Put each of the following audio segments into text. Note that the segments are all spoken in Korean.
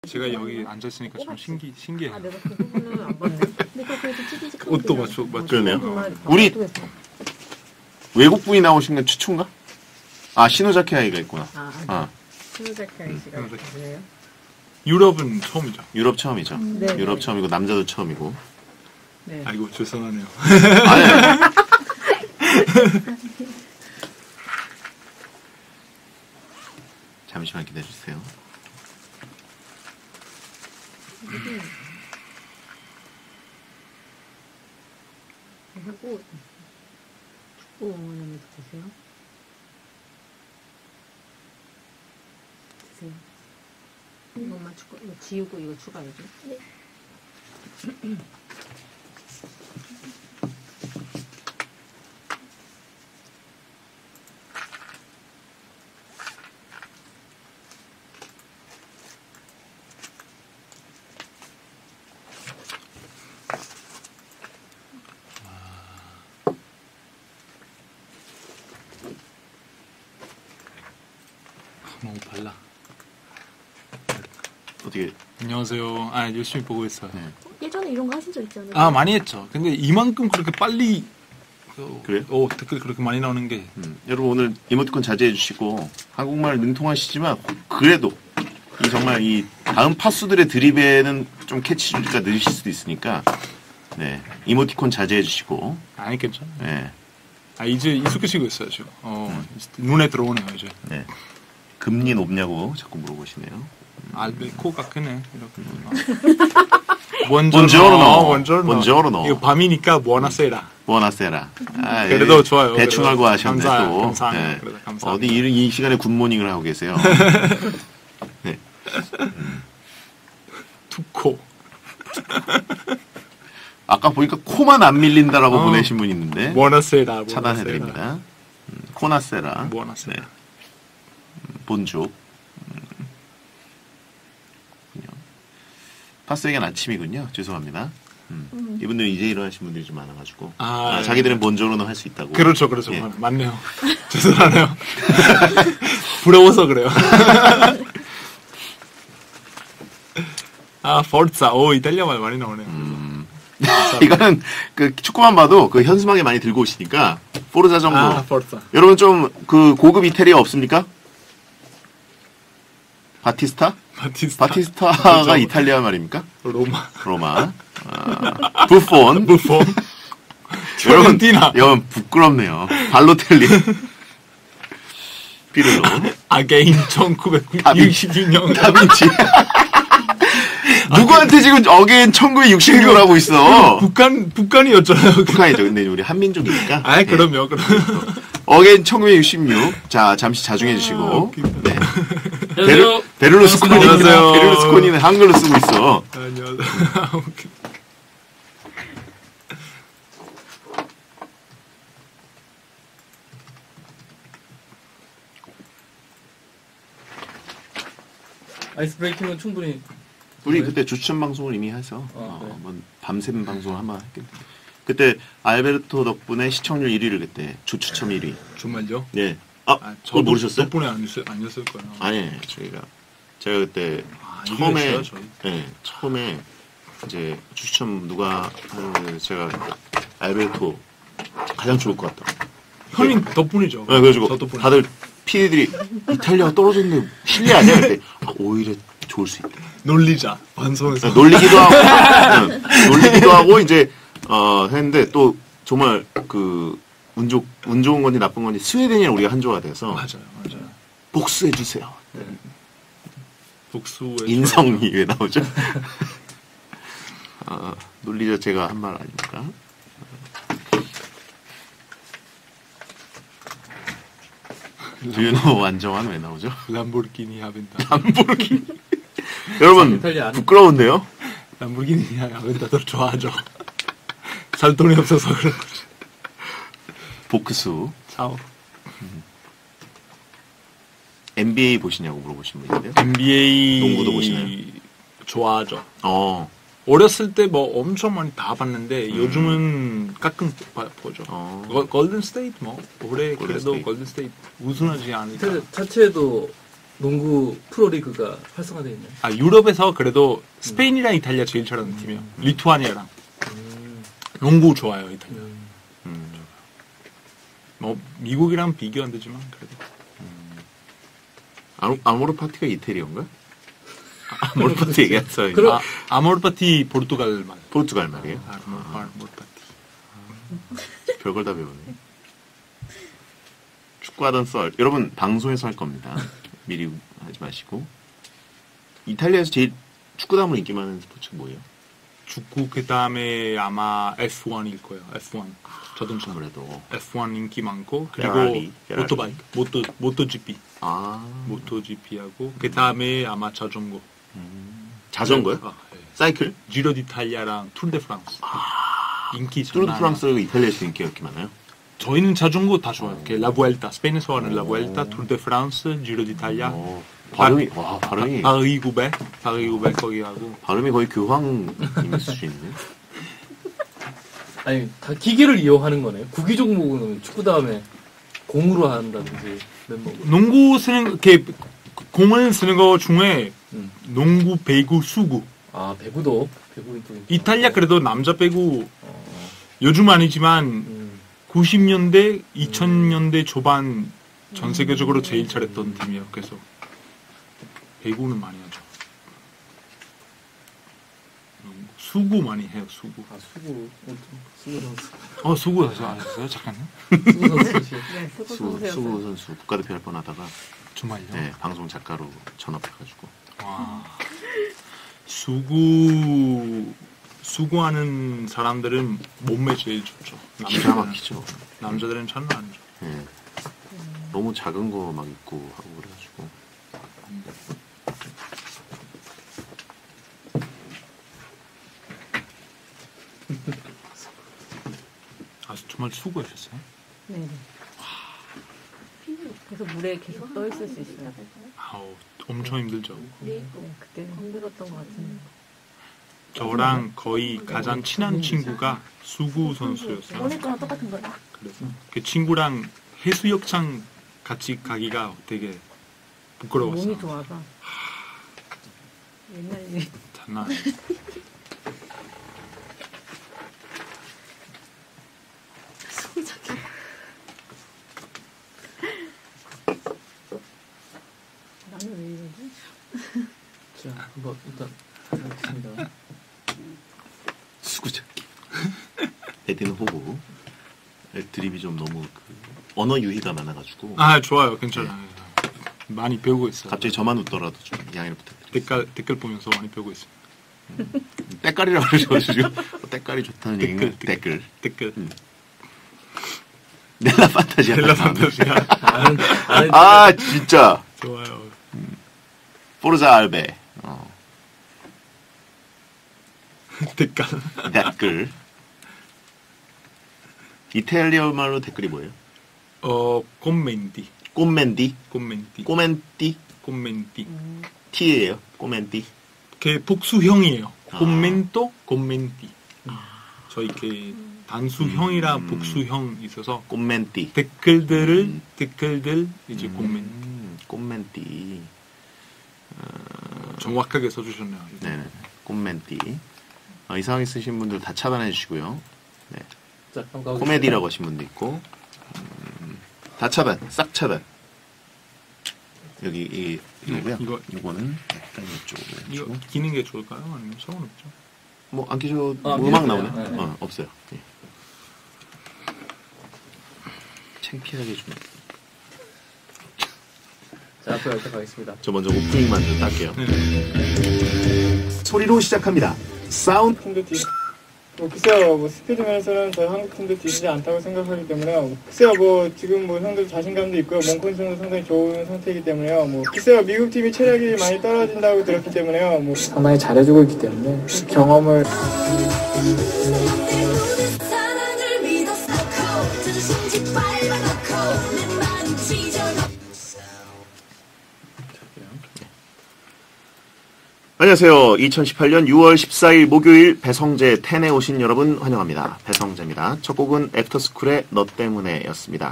제가 여기 앉아있으니까 좀 신기해요. 아, 내가 그 부분은 안 봤네. 내가 그래도 TDG 옷도 맞춰. 그러네요. 우리 외국 분이 나오신 건 최초인가? 아, 시노자키 아이가 있구나. 시노자키 아이씨가 있네요. 유럽은 처음이죠. 유럽 처음이죠. 네. 유럽 처음이고 남자도 처음이고. 네. 아이고 죄송하네요. 아니. 잠시만 기다려주세요. 하고 축구 응원하면서 드세요. 드세요. 이것만 축구 이거 지우고 이거 추가해줘. 네. 너무 빨라. 어떻게? 안녕하세요. 아, 열심히 보고 있어요. 네. 예전에 이런 거 하신 적 있잖아요. 아, 많이 했죠. 근데 이만큼 그렇게 빨리 그래요? 댓글 그렇게 많이 나오는 게 여러분 오늘 이모티콘 자제해 주시고 한국말 능통하시지만 그래도 이 정말 이 다음 파수들의 드립에는 좀 캐치가 느리실 수도 있으니까 네 이모티콘 자제해 주시고 아니 괜찮아요. 네. 아, 이제 익숙해지고 있어요, 지금. 눈에 들어오네요, 이제. 네. 금리 높냐고 자꾸 물어보시네요. 코가 크네. 이렇게. 본조르노. 이거 밤이니까 부어나세라. 부어나세라. 아, 그래도 좋아요. 대충 그래도. 하고 하셨네 또. 감사해요. 네. 그래도 감사합니다. 어디 이 시간에 굿모닝을 하고 계세요. 네. 투코. 아까 보니까 코만 안 밀린다라고 보내신 분 있는데 부어나세라. 차단해드립니다. 코나세라. 부어나세라. 본족. 파스에겐 아침이군요. 죄송합니다. 이분들 이제 일어나신 분들이 좀 많아가지고 자기들은 본조로는 할 수 있다고. 그렇죠. 예. 맞네요. 죄송하네요. 부러워서 그래요. 포르자. 이탈리아 말 많이 나오네요. 이거는 그 축구만 봐도 그 현수막에 많이 들고 오시니까 포르자 정도. 포르자. 여러분 좀 그 고급 이태리어 없습니까? 바티스타가 그렇죠. 이탈리아 말입니까? 로마. 부폰. 피오렌티나. 여러분 부끄럽네요. 발로텔리. 피르로. 아게인 1962년. 다빈치. 누구한테 지금 어게인 1966라고 있어? 북한이었잖아요. 북한이죠. 근데 우리 한민족이니까. 그럼요. 어게인 1966. 자, 잠시 자중해 주시고. 네. 안녕하세요. 베를루스코니는 한글로 쓰고 있어. 안녕하세요. 아이스 브레이킹은 충분히. 우리 그때 주춘 방송을 이미 해서 네. 밤샘 방송을 한번 했겠는데 그때 알베르토 덕분에 시청률 1위를 그때 주추첨 1위. 정말요? 네. 그걸 모르셨어요? 덕분에 아니었을 거예요. 아니, 제가 그때 처음에 이제 주추첨 누가 하는데 제가 알베르토 가장 좋을 것 같다. 형님 덕분이죠. 네, 그래가지고 다들 PD들이 이탈리아가 떨어졌는데 실례 아니야? 그때 오히려 좋을 수 있다. 놀리자 방송에서 놀리기도 하고 이제 했는데 또 정말 그 운 좋은 건지 나쁜 건지 스웨덴이랑 우리가 한조가 돼서 맞아요. 복수해 주세요. 네. 복수의 인성이 왜 나오죠? 놀리자 제가 한 말 아닙니까? 두유노 안정환 왜 나오죠? 람보르기니 하벤다. 람보르기니. 여러분 부끄러운데요? 람보르기니 하벤다들 좋아하죠. 살 돈이 없어서 그런 거지. 복수. 사오. NBA 보시냐고 물어보신 분인데요. NBA 농구도 보시나요? 좋아하죠. 어렸을 때 뭐 엄청 많이 다 봤는데 요즘은 가끔 보죠. 골든 스테이트 올해 그래도 스테이트. 골든 스테이트 우승하지 않을까. 자체도 농구 프로리그가 활성화되어 있나요? 아, 유럽에서 그래도 스페인이랑 이탈리아 제일 잘하는 팀이에요. 리투아니아랑. 농구 좋아요, 이탈리아. 뭐 미국이랑 비교 안 되지만 그래도. 아모르 파티가 이태리인가? 아모르 파티 얘기했어요. 그럼- 아모르 파티 포르투갈 말. 포르투갈 말이에요. 아모르 파티. 별걸 다 배우네. 축구하던 썰. 여러분 방송에서 할 겁니다. 미리 하지 마시고. 이탈리아에서 제일 축구 다음으로 인기 많은 스포츠가 뭐예요? 축구 그 다음에 아마 F1일 거예요. F1 자동차. 아무래도. F1 인기 많고 페라리, 그리고 오토바이크, 모토GP, 아 모토GP하고 그 다음에 아마 자전거. 자전거요? 아, 네. 사이클? 지로 디탈리아랑 투르 데 프랑스. 인기 투르 장난 프랑스가 이탈리아에서 인기가 이렇게 많아요? 저희는 자전거 다 좋아요. 이렇게 라부엘타, 스페인에서 하는 라부엘타, 투르 데 프랑스, 지로 디탈리아, 발음이 와 발음이 파리 900 거기 하고. 발음이 거의 교황님 수준이네. 아니 다 기계를 이용하는 거네요. 구기 종목은 축구 다음에 공으로 한다든지 멤버. 농구 쓰는 이렇게 공을 쓰는 거 중에 농구, 배구, 수구. 아 배구도 배구는 또 이탈리아 그래도 남자 배구 요즘 아니지만 90년대, 2000년대 초반 전 세계적으로 제일 잘했던 팀이에요. 그래서 배구는 많이 하죠. 수구 많이 해요. 수구. 아 수구 수구 선수 수구 다시 안 하셨어요? 잠깐요. 수구 선수 네, 수구 선수 국가대표 할 뻔하다가 정말요? 네, 방송 작가로 전업해가지고 와. 수구하는 사람들은 몸매 제일 좋죠. 기가 막히죠. 남자들은 장난 아니죠. 네. 너무 작은 거 막 입고 하고 그래가지고 정말 수고하셨어요? 네. 그래서 물에 계속 떠 있을 수 있어요. 엄청 힘들죠. 네, 그때 힘들었던 것 같은데. 저랑 거의 가장 친한 친구가 수구 선수였어요. 오늘 거랑 똑같은 거야. 그래서 그 친구랑 해수욕장 같이 가기가 되게 부끄러웠어요. 몸이 좋아서. 옛날 일. 장난 아니에요. 나는 왜 이러지? 자 한번 일단 해보겠습니다. 수구잡기. 에디는 호구. 드립이 좀 너무 언어 유희가 많아가지고 좋아요. 괜찮아요. 많이 배우고 있어요. 갑자기 저만 웃더라도 좀 양해를 부탁드립니다. 댓글 보면서 많이 배우고 있어요. 때깔이라고 그러셔가지고 때깔이 좋다는 얘기가 댓글. 넬라 판타지아. 델라 판타지아. 아 진짜 좋아요. 포르자 알베. 댓글. 이탈리아 말로 댓글이 뭐예요? 콤멘티. 꼬멘디. 콤멘티. 꼬멘띠. 콤멘티. T예요. 꼬멘띠. 그 복수형이에요. 콤멘토, 콤멘티. 저 이렇게 단수형이라 복수형 있어서 꼬멘띠. 댓글들 이제 콤멘티. 꼬멘띠. 정확하게 써주셨네요. 네, 꼬멘띠. 이상하게 쓰신 분들 다 차단해 주시고요. 네. 자, 한번 코미디라고 하신 분도 있고 다 차단, 싹 차단. 여기 이거고요. 이거는 약간 이쪽으로. 이거 끼는 게 좋을까요? 아니면 상관없죠? 뭐 안 끼셔도 아, 음악 끼세요. 나오네. 네. 없어요. 예. 창피하게 좀. 자 앞으로 일단 가겠습니다. 저 먼저 오프닝만 좀 딸게요. 네. 소리로 시작합니다. 사운드. 팀도 글쎄요, 스피드 면에서는 저희 한국 팀도 뒤지지 않다고 생각하기 때문에요. 글쎄요, 지금 형들 자신감도 있고요. 몸 컨디션도 상당히 좋은 상태이기 때문에요. 글쎄요, 미국 팀이 체력이 많이 떨어진다고 들었기 때문에요. 상당히 잘해주고 있기 때문에 경험을. 안녕하세요. 2018년 6월 14일 목요일 배성재 10에 오신 여러분 환영합니다. 배성재입니다. 첫 곡은 애프터스쿨의 너 때문에 였습니다.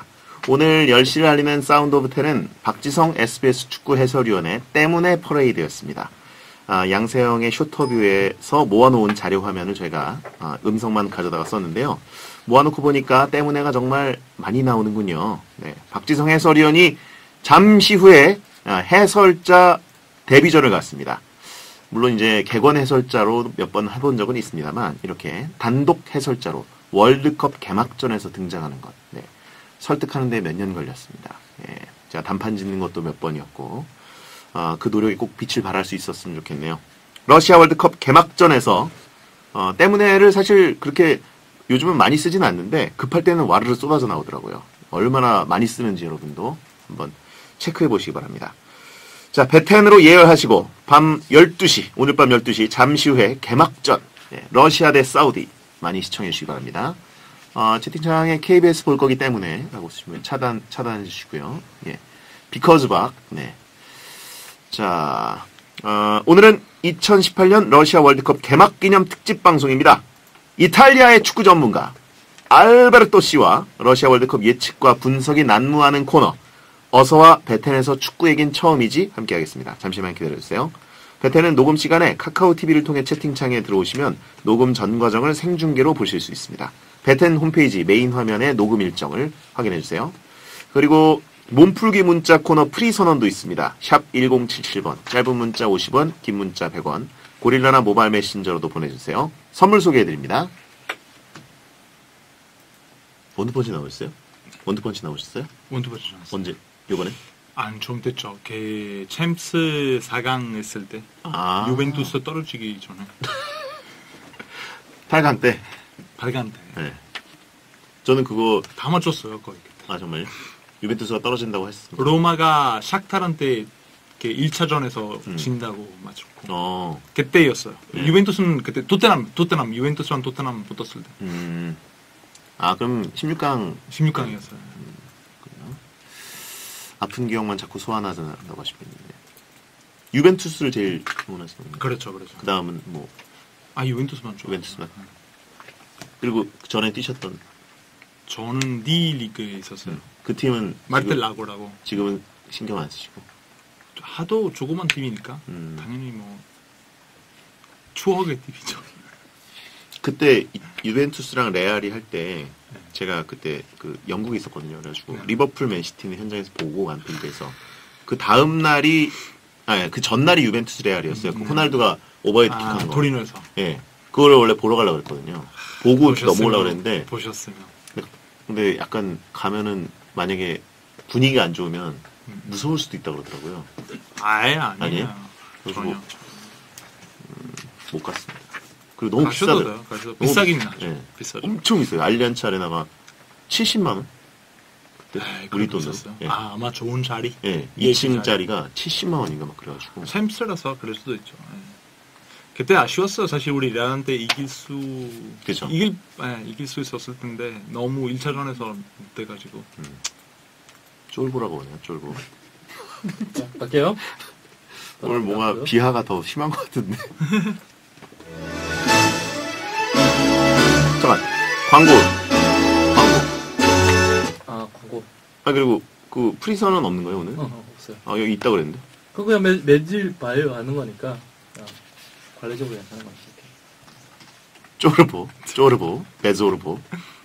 오늘 10시를 알리는 사운드 오브 텔은 박지성 SBS 축구 해설위원의 때문에 퍼레이드였습니다. 양세형의 쇼터뷰에서 모아놓은 자료 화면을 저희가 음성만 가져다가 썼는데요. 모아놓고 보니까 때문에가 정말 많이 나오는군요. 네, 박지성 해설위원이 잠시 후에 해설자 데뷔전을 갔습니다. 물론 이제 객원 해설자로 몇 번 해본 적은 있습니다만 이렇게 단독 해설자로 월드컵 개막전에서 등장하는 것. 네, 설득하는 데 몇 년 걸렸습니다. 네, 제가 단판 짓는 것도 몇 번이었고 그 노력이 꼭 빛을 발할 수 있었으면 좋겠네요. 러시아 월드컵 개막전에서 때문에를 사실 그렇게 요즘은 많이 쓰진 않는데 급할 때는 와르르 쏟아져 나오더라고요. 얼마나 많이 쓰는지 여러분도 한번 체크해 보시기 바랍니다. 자, 베텐으로 예열하시고 밤 12시, 오늘 밤 12시 잠시 후에 개막전 러시아 대 사우디 많이 시청해 주시기 바랍니다. 채팅창에 KBS 볼 거기 때문에 라고 쓰시면 차단해 주시고요. 예. Because back. 네. 자, 오늘은 2018년 러시아 월드컵 개막 기념 특집 방송입니다. 이탈리아의 축구 전문가 알베르토 씨와 러시아 월드컵 예측과 분석이 난무하는 코너 어서와 베텐에서 축구 얘긴 처음이지 함께 하겠습니다. 잠시만 기다려주세요. 베텐은 녹음 시간에 카카오 TV를 통해 채팅창에 들어오시면 녹음 전 과정을 생중계로 보실 수 있습니다. 베텐 홈페이지 메인 화면에 녹음 일정을 확인해주세요. 그리고 몸풀기 문자 코너 프리 선언도 있습니다. 샵 1077번, 짧은 문자 50원, 긴 문자 100원, 고릴라나 모바일 메신저로도 보내주세요. 선물 소개해드립니다. 원투펀치 나오셨어요? 원투펀치 나오셨어요? 원투펀치 나왔어요. 언제? 요번에? 좀 됐죠. 챔스 4강 했을 때 유벤투스 떨어지기 전에 8강 때? 8강 때. 네. 저는 그거 다 맞췄어요 거의. 정말요? 유벤투스가 떨어진다고 했습니다. 로마가 샥타란테 1차전에서 진다고 맞췄고 그때였어요. 네. 유벤투스는 그때 토트넘 유벤투스랑 토트넘 붙었을 때. 그럼 16강이었어요. 아픈 기억만 자꾸 소환하신다고 하시는데 유벤투스를 제일 응원하시는 거예요? 그렇죠. 그 다음은 뭐? 유벤투스만 좋아요. 유벤투스만. 그리고 전에 뛰셨던? 저는 D 리그에 있었어요. 그 팀은 마르텔라고라고. 지금은 신경 안 쓰시고? 하도 조그만 팀이니까 당연히 뭐 추억의 팀이죠. 그때 유벤투스랑 레알이 할 때 제가 그때 그 영국에 있었거든요. 그래가지고 리버풀 맨시티는 현장에서 보고 안필드에서 그 다음 날이 그 전날이 유벤투스 레알이었어요. 그 호날두가 오버헤드킥한 거. 토리노에서. 예, 그거를 원래 보러 가려고 그랬거든요. 보고 넘어오려고 그랬는데 보셨으면. 근데 약간 가면은 만약에 분위기가 안 좋으면 무서울 수도 있다고 그러더라고요. 아니에요. 전혀. 못 갔습니다. 그리고 너무 비싸더라고요. 비싸긴 하죠. 네. 비싸죠. 엄청 비싸요. 알리안츠 아레나가 70만 원? 그때 우리 돈으로. 예. 아마 좋은 자리? 예. 2층짜리가 70만 원인가 막 그래가지고. 챔스라서 그럴 수도 있죠. 예. 그때 아쉬웠어요. 사실 우리 레알한테 이길 수 있었을 텐데 너무 1차전에서 못 돼가지고. 쫄보라고 하네요. 쫄보. 자, 갈게요. 오늘 뭔가 비하가 더 심한 것 같은데. 잠깐. 광고. 광고. 그리고 그 프리선은 없는 거예요 오늘? 없어요. 여기 있다 그랬는데. 그거 그냥 매질 봐요 하는 거니까 관례적으로 그냥 하는 거니까. 쪼르보, 베조르보.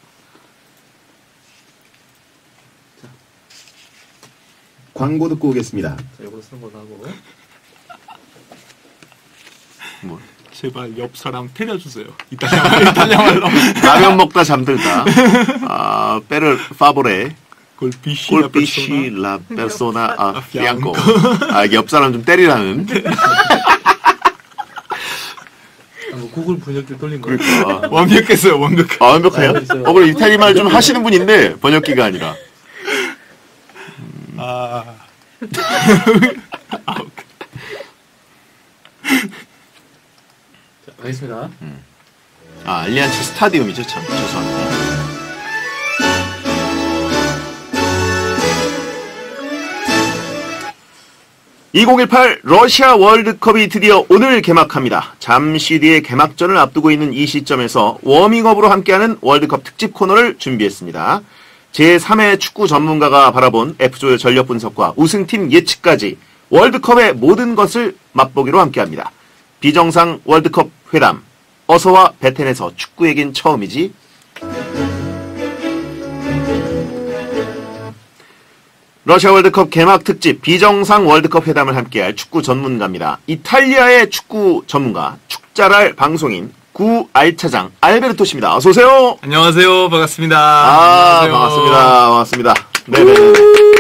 광고 듣고 오겠습니다. 자, 이걸로 쓰는 걸로 하고. 뭐? 제발 옆 사람 때려주세요. 이탈리아 말로. 라면 먹다 잠들다. 페르 파보레. 골피시 라 페르소나 피앙코. 옆 사람 좀 때리라는. 뭐 구글 번역기 돌린 거예요. 그러니까. 완벽해요. 완벽해요? 그럼 이탈리 말 좀 하시는 분인데 번역기가 아니라. 자, 가겠습니다. 알리안츠 스타디움이죠, 참. 죄송합니다. (2018) 러시아 월드컵이 드디어 오늘 개막합니다. 잠시 뒤에 개막전을 앞두고 있는 이 시점에서 워밍업으로 함께하는 월드컵 특집 코너를 준비했습니다. 제3의 축구 전문가가 바라본 F조의 전력 분석과 우승팀 예측까지 월드컵의 모든 것을 맛보기로 함께합니다. 비정상 월드컵 회담. 어서와 베텐에서 축구 얘긴 처음이지. 러시아 월드컵 개막 특집 비정상 월드컵 회담을 함께할 축구 전문가입니다. 이탈리아의 축구 전문가, 축자랄 방송인 구 알차장 알베르토 씨입니다. 어서 오세요. 안녕하세요. 반갑습니다. 안녕하세요. 반갑습니다. 네네.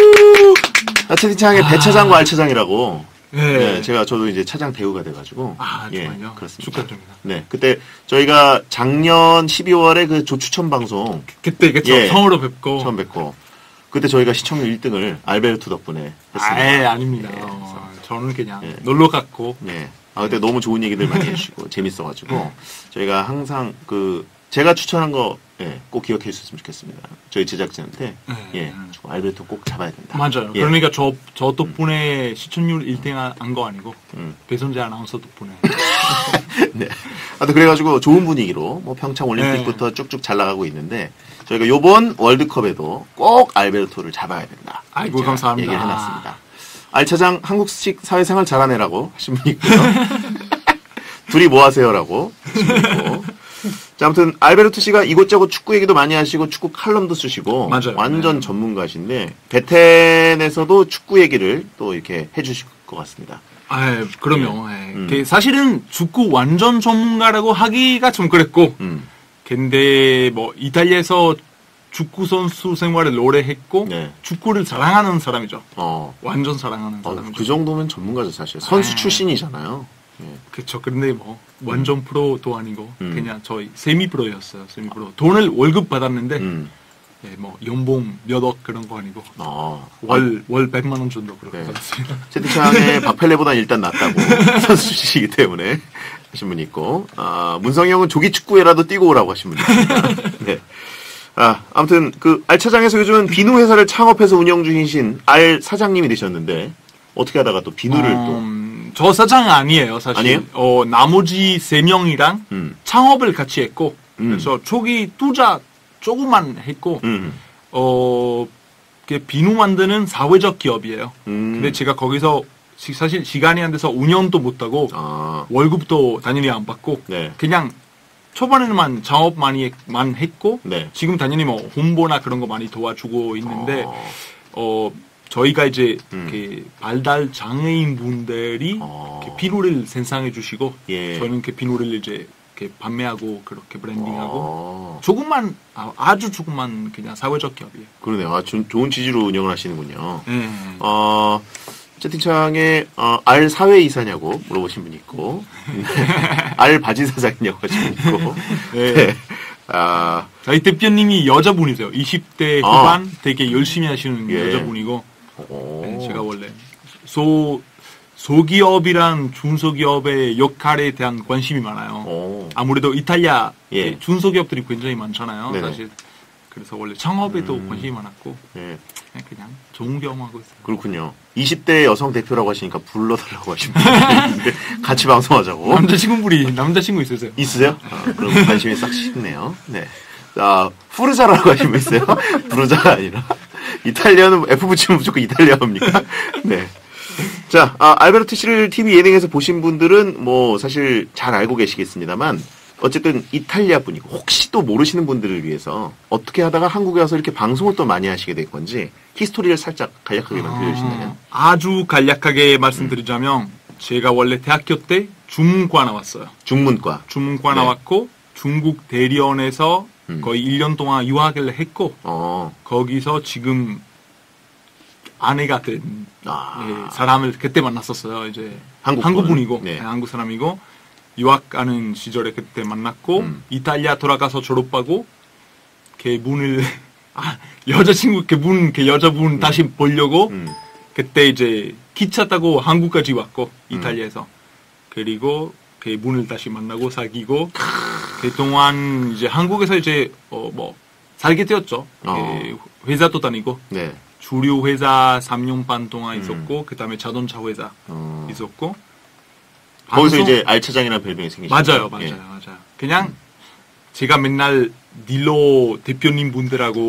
채팅창에 배차장과 알차장이라고. 네. 저도 이제 차장 대우가 돼가지고. 정말요? 그렇습니다. 축하드립니다. 네. 그때 저희가 작년 12월에 그 조추천 방송. 그때, 그쵸. 처음으로 뵙고. 처음 뵙고. 그때 저희가 시청률 1등을 알베르토 덕분에 했습니다. 아닙니다. 네, 저는 그냥 놀러 갔고. 네. 그때 너무 좋은 얘기들 많이 해주시고 재밌어가지고 저희가 항상 제가 추천한 거 꼭 기억해 주셨으면 좋겠습니다. 저희 제작진한테 알베르토 꼭 잡아야 된다. 맞아요. 그러니까 저 덕분에 시청률 1등 한 거 아니고 배선재 아나운서 덕분에. 네. 하여튼 그래가지고 좋은 분위기로 뭐 평창 올림픽부터 쭉쭉 잘 나가고 있는데 저희가 요번 월드컵에도 꼭 알베르토를 잡아야 된다. 아이고 감사합니다. 얘기를 해놨습니다. 알차장 한국식 사회생활 잘하네라고 하신 분이 있고요. 둘이 뭐 하세요라고 하신 분이 있고. 자, 아무튼 알베르토 씨가 이곳저곳 축구 얘기도 많이 하시고 축구 칼럼도 쓰시고 맞아요. 완전 전문가신데 베텐에서도 축구 얘기를 또 이렇게 해주실 것 같습니다. 그럼요. 사실은 축구 완전 전문가라고 하기가 좀 그랬고 근데 뭐 이탈리아에서 축구 선수 생활을 오래 했고 축구를 사랑하는 사람이죠. 완전 사랑하는 사람이죠. 그 정도면 전문가죠 사실. 선수 출신이잖아요. 그렇죠. 근데 뭐 완전 프로도 아니고 그냥 저희 세미 프로였어요. 세미 프로. 돈을 월급 받았는데 뭐 연봉 몇억 그런 거 아니고 월 100만 원 정도 그렇게 받았습니다. 채팅창에 박펠레보다 일단 낫다고 선수 출신이기 때문에 하신 분이 있고 문성희 형은 조기 축구회라도 뛰고 오라고 하신 분이 있습니다. 네. 아무튼 알 차장에서 요즘은 비누 회사를 창업해서 운영 중이신 알 사장님이 되셨는데 어떻게 하다가 또 비누를 또 저 사장 아니에요, 사실. 아니에요? 나머지 3명이랑 창업을 같이 했고 그래서 초기 투자 조금만 했고 비누 만드는 사회적 기업이에요. 근데 제가 거기서 사실 시간이 안 돼서 운영도 못하고 월급도 당연히 안 받고 그냥 초반에는 창업 많이만 했고 지금 당연히 뭐 홍보나 그런 거 많이 도와주고 있는데 저희가 이제 발달 장애인 분들이 비누를 생산해 주시고 저는 비누를 이제 판매하고 그렇게 브랜딩하고 아주 조금만 그냥 사회적 기업이에요. 그러네요. 좋은 취지로 운영을 하시는군요. 채팅창에 알 사회이사냐고 물어보신 분이 있고 알 바지 사장이냐고 하신 분이 있고 저희 대표님이 여자분이세요. 20대 후반 되게 열심히 하시는 여자분이고 제가 원래 소기업이랑 중소기업의 역할에 대한 관심이 많아요. 아무래도 이탈리아 중소기업들이 굉장히 많잖아요. 사실 그래서 원래 창업에도 관심이 많았고 그냥 좋은 경험하고 있어요. 그렇군요. 20대 여성 대표라고 하시니까 불러달라고 하신 분이 있는데 같이 방송하자고. 남자친구 있으세요? 있으세요? 그럼 관심이 싹 식네요. 네. 푸르자라고 하신 분 있어요? 부르자가 아니라. 이탈리아는 F 붙이면 무조건 이탈리아입니까? 네. 자, 알베르토 씨를 TV 예능에서 보신 분들은 뭐 사실 잘 알고 계시겠습니다만 어쨌든 이탈리아 분이고 혹시 또 모르시는 분들을 위해서 어떻게 하다가 한국에 와서 이렇게 방송을 또 많이 하시게 된 건지 히스토리를 살짝 간략하게만 들려주신다면. 아주 간략하게 말씀드리자면 제가 원래 대학교 때 중문과 나왔어요. 중문과 나왔고 중국 대리원에서 거의 1년 동안 유학을 했고 거기서 지금 아내가 된 사람을 그때 만났었어요. 이제 한국분이고 한국 사람이고 유학하는 시절에 그때 만났고 이탈리아 돌아가서 졸업하고 걔분을 여자친구 여자분 다시 보려고 그때 이제 기차 타고 한국까지 왔고 이탈리아에서 그리고 걔분을 다시 만나고 사귀고 그동안 이제 한국에서 이제 뭐 살게 되었죠. 회사도 다니고 주류 회사 3년 반 동안 있었고 그다음에 자동차 회사 있었고 거기서 이제 알차장이라는 별명이 생기셨어요. 맞아요. 그냥 제가 맨날 닐로 대표님 분들하고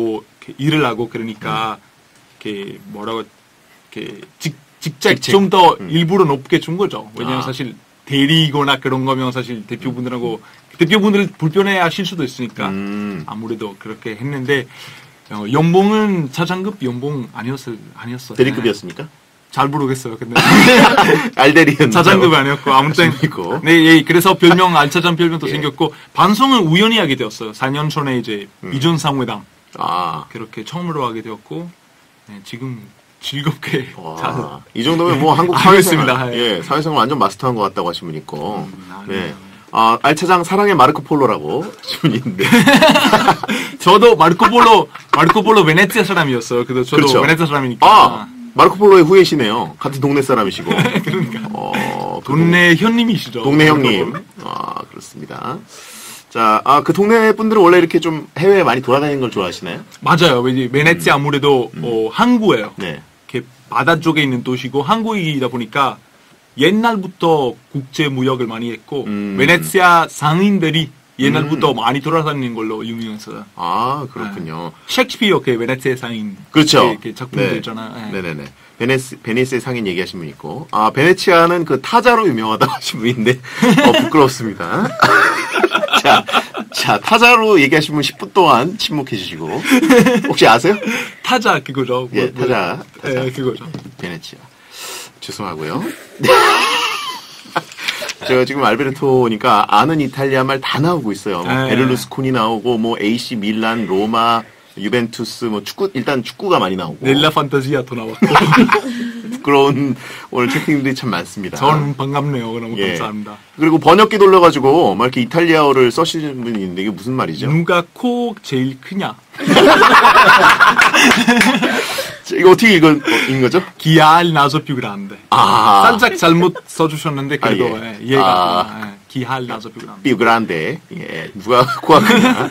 일을 하고 그러니까 이렇게 뭐라고 이렇게 직책 좀 더 일부러 높게 준 거죠. 왜냐면 사실 대리거나 그런 거면 사실 대표분들하고 대표분들 불편해하실 수도 있으니까 아무래도 그렇게 했는데 연봉은 차장급 연봉 아니었어요. 대리급이었습니까? 잘 모르겠어요. 근데 알대리였나? 차장급 아니었고 아무튼 네, 예, 그래서 별명 알차장 별명도 생겼고 방송을 우연히 하게 되었어요. 4년 전에 이제 이전 상회담 그렇게 처음으로 하게 되었고 네, 지금 즐겁게 이 정도면 뭐 한국 사회생활 사회생활 완전 마스터한 것 같다고 하신 분 있고 네. 알차장 사랑의 마르코 폴로라고 하신 분이 있는데 저도 마르코 폴로 베네치아 사람이었어요. 그래서 저도 그렇죠. 베네치아 사람이니까 마르코 폴로의 후예시네요. 같은 동네 사람이시고. 그러니까. 동네 형님이시죠. 동네 형님. 그렇습니다. 자, 그 동네 분들은 원래 이렇게 좀 해외에 많이 돌아다니는 걸 좋아하시나요? 맞아요. 베네치아 아무래도 항구예요. 네. 이렇게 바다 쪽에 있는 도시고 항구이다 보니까 옛날부터 국제 무역을 많이 했고 베네치아 상인들이 옛날부터 많이 돌아다니는 걸로 유명했어요. 그렇군요. 셰익스피어 베네치아 상인 그렇죠. 작품들 있잖아요. 네네네. 베네치아 상인 얘기하신 분 있고 베네치아는 그 타자로 유명하다고 하신 분인데 부끄럽습니다. 자, 타자로 얘기하신 분 10분 동안 침묵해 주시고 혹시 아세요? 타자 그거죠. 예, 타자. 네, 그거죠. 베네치아. 죄송하고요. 제가 지금 알베르토니까 아는 이탈리아 말 다 나오고 있어요. 베를루스코니 나오고 뭐 AC 밀란, 로마, 유벤투스 뭐 일단 축구가 많이 나오고. 넬라 판타지아도 나왔고. 부끄러운 오늘 채팅들이 참 많습니다. 저는 반갑네요. 너무 감사합니다. 그리고 번역기 돌려가지고 막 이렇게 이탈리아어를 써시는 분이 있는데 이게 무슨 말이죠? 누가 코 제일 크냐? 이거 어떻게 읽은 거죠? Chi ha il naso più grande. 살짝 잘못 써주셨는데 그래도 이해가 Chi ha il naso più grande. più grande. 예, 누가 코가 크냐?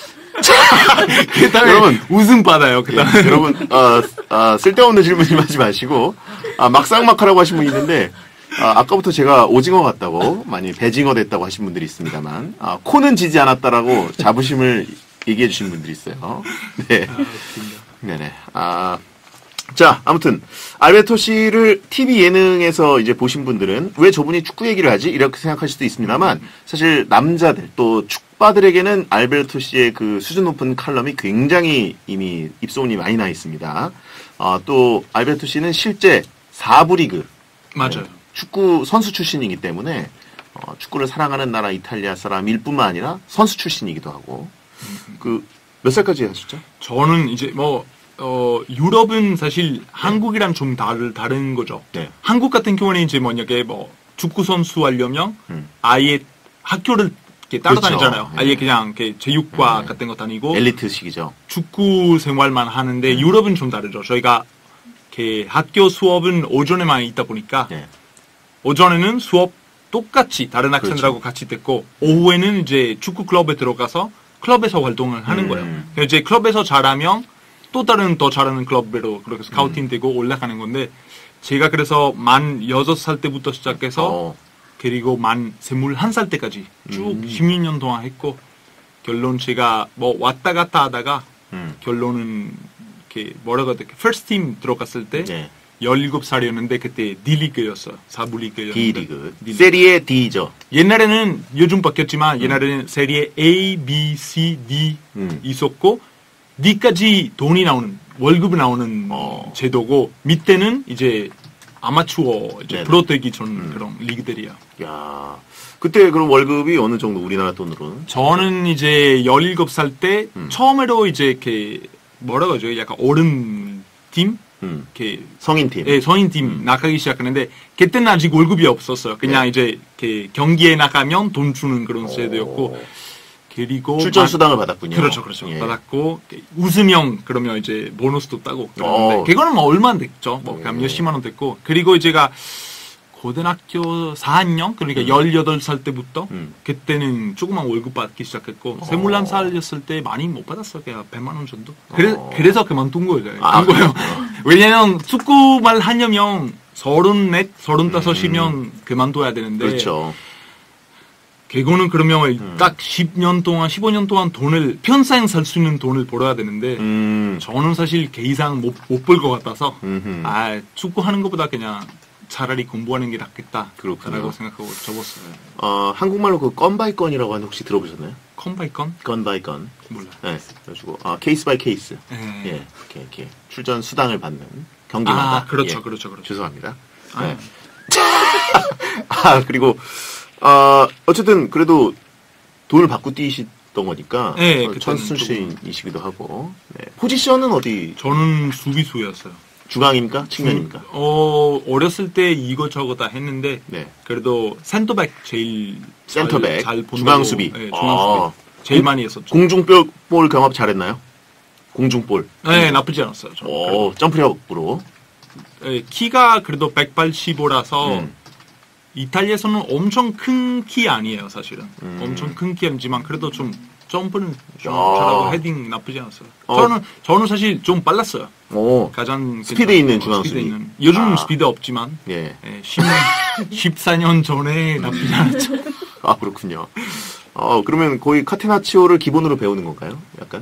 그다음에 여러분 웃음 받아요. 그다음에 여러분 쓸데없는 질문 좀 하지 마시고 막상막하라고 하신 분이 있는데 아까부터 제가 오징어 같다고 많이 배징어 됐다고 하신 분들이 있습니다만 코는 지지 않았다라고 자부심을 얘기해 주신 분들이 있어요. 네. 네네. 자, 아무튼 알베르토 씨를 TV 예능에서 이제 보신 분들은 왜 저분이 축구 얘기를 하지? 이렇게 생각하실 수도 있습니다만 사실 남자들 또 축바들에게는 알베르토 씨의 그 수준 높은 칼럼이 굉장히 이미 입소문이 많이 나 있습니다. 또 알베르토 씨는 실제 4부 리그 맞아요. 축구 선수 출신이기 때문에 축구를 사랑하는 나라 이탈리아 사람일 뿐만 아니라 선수 출신이기도 하고 몇 살까지 하셨죠? 저는 이제 유럽은 사실 한국이랑 좀 다른 거죠. 네. 한국 같은 경우는 이제 만약에 축구 선수 하려면 아예 학교를 이렇게 따라다니잖아요. 그렇죠. 아예 그냥 이렇게 체육과 같은 거 다니고 엘리트식이죠. 축구 생활만 하는데 유럽은 좀 다르죠. 저희가 이렇게 학교 수업은 오전에만 있다 보니까 오전에는 수업 똑같이 다른 학생들하고 같이 듣고 오후에는 이제 축구 클럽에 들어가서 클럽에서 활동을 하는 거예요. 이제 클럽에서 잘하면 또 다른 더 잘하는 클럽으로 그렇게 스카우팅 되고 올라가는 건데 제가 그래서 만 6살 때부터 시작해서 그리고 만 21살 때까지 쭉 16년 동안 했고 결론 제가 왔다 갔다 하다가 결론은 이렇게 뭐라고 해야 될까 first team 들어갔을 때 17살이었는데 그때 D리그였어요. 4부 리그였는데 D리그. 세리에 D죠. 옛날에는 요즘 바뀌었지만 옛날에는 세리에 A, B, C, D 있었고 D까지 돈이 나오는 월급이 나오는 제도고 밑에는 이제 아마추어 이제 프로 되기 전 그런 리그들이야. 야, 그때 그럼 월급이 어느 정도 우리나라 돈으로는? 저는 이제 17살 때 처음으로 이제 이렇게 뭐라고 하죠? 약간 어른 팀? 이렇게 성인팀. 네, 성인팀 나가기 시작했는데 그때는 아직 월급이 없었어요. 그냥 이제 이렇게 경기에 나가면 돈 주는 그런 제도였고 그리고 출전 수당을 받았군요. 그렇죠. 받았고 웃으면 그러면 이제 보너스도 따고 그러는데 그거는 얼마 안 됐죠. 몇십만 원 됐고 그리고 제가 고등학교 4학년 그러니까 18살 때부터 그때는 조그만 월급 받기 시작했고 21살이었을 때 많이 못 받았어요. 그냥 100만 원 정도. 그래서 그만둔 거예요. 왜냐면 축구만 하려면 34, 35이면 그만둬야 되는데 그렇죠. 개고는 그러면 딱 10년 동안, 15년 동안 돈을, 평생 살 수 있는 돈을 벌어야 되는데, 저는 사실 개 이상 못 벌 것 같아서, 축구하는 것보다 그냥 차라리 공부하는 게 낫겠다. 그렇군요. 라고 생각하고 접었어요. 한국말로 그 건 바이 건이라고 하는데 혹시 들어보셨나요? 건 바이 건? 건 바이 건. 몰라. 네. 그래가지고, 케이스 바이 케이스. 네. 예. 이렇게 출전 수당을 받는 경기마다. 그렇죠, 예. 그렇죠. 죄송합니다. 아. 네. 그리고, 어쨌든, 그래도 돈을 받고 뛰시던 거니까. 네, 그때는 천순신이시기도 하고. 네. 포지션은 어디? 저는 수비수였어요. 중앙입니까? 측면입니까? 어렸을 때 이것저것 다 했는데, 네. 그래도 센터백 제일 센터백. 잘 본다고. 중앙수비. 네, 중앙수비. 제일 많이 했었죠. 공중볼 경합 잘했나요? 공중볼. 네, 나쁘지 않았어요. 저는. 점프력으로. 네, 키가 그래도 185라서 이탈리아에서는 엄청 큰 키 아니에요, 사실은. 엄청 큰 키 아니지만 그래도 좀 점프는 좀 잘하고 헤딩 나쁘지 않았어요. 저는 사실 좀 빨랐어요. 가장 스피드 있는 중앙수비. 요즘은 스피드 없지만 예. 14년 전에 나쁘지 않았죠. 그렇군요. 그러면 거의 카테나치오를 기본으로 배우는 건가요? 약간?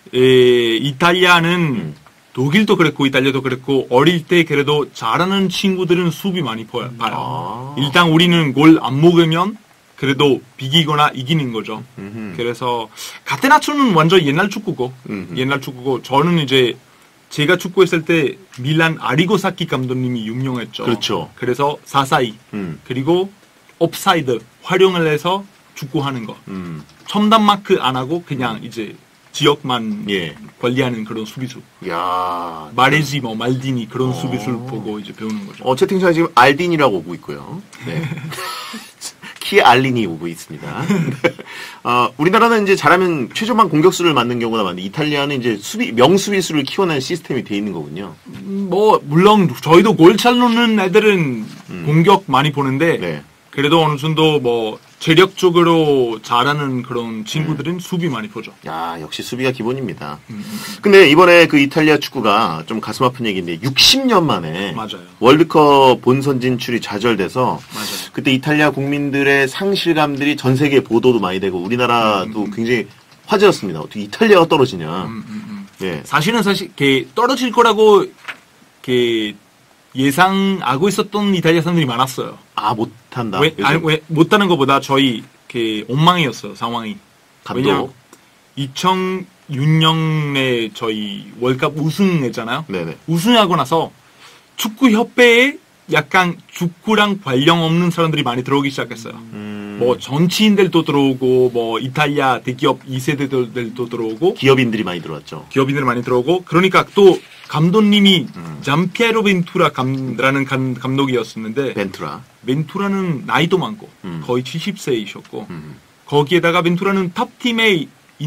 이탈리아는 독일도 그랬고 이탈리아도 그랬고 어릴 때 그래도 잘하는 친구들은 수비 많이 봐요. 일단 우리는 골 안 먹으면 그래도 비기거나 이기는 거죠. 그래서 카테나초는 완전 옛날 축구고 저는 이제 제가 축구했을 때 밀란 아리고사키 감독님이 유명했죠. 그렇죠. 그래서 4-4-2 그리고 옵사이드 활용을 해서 축구하는 거. 첨단 마크 안 하고 그냥 이제 지역만 관리하는 그런 수비수. 야, 마레지, 말디니 그런 수비수를 보고 이제 배우는 거죠. 채팅창에 지금 알딘이라고 오고 있고요. 네. 키알린이 오고 있습니다. 우리나라는 이제 잘하면 최저만 공격수를 맞는 경우가 많은데 이탈리아는 이제 명수비수를 키워낸 시스템이 돼 있는 거군요. 물론 저희도 골 잘 넣는 애들은 공격 많이 보는데 그래도 어느 정도 재력적으로 잘하는 그런 친구들은 수비 많이 보죠. 야, 역시 수비가 기본입니다. 근데 이번에 그 이탈리아 축구가 좀 가슴 아픈 얘기인데 60년 만에 맞아요. 월드컵 본선 진출이 좌절돼서 맞아요. 그때 이탈리아 국민들의 상실감들이 전 세계 보도도 많이 되고 우리나라도 굉장히 화제였습니다. 어떻게 이탈리아가 떨어지냐. 예. 사실 떨어질 거라고 예상하고 있었던 이탈리아 사람들이 많았어요. 못한다. 왜 못하는 것보다 저희 엉망이었어요, 상황이. 감독. 왜냐면 2006년에 저희 월드컵 우승했잖아요. 네네. 우승하고 나서 축구협회에 약간 축구랑 관련 없는 사람들이 많이 들어오기 시작했어요. 정치인들도 들어오고, 이탈리아 대기업 2세대들도 들어오고. 기업인들이 많이 들어왔죠. 기업인들 많이 들어오고, 그러니까 또 감독님이 잠피에로 벤투라라는 감독이었었는데. 벤투라는 나이도 많고, 거의 70세이셨고, 거기에다가 벤투라는 탑팀에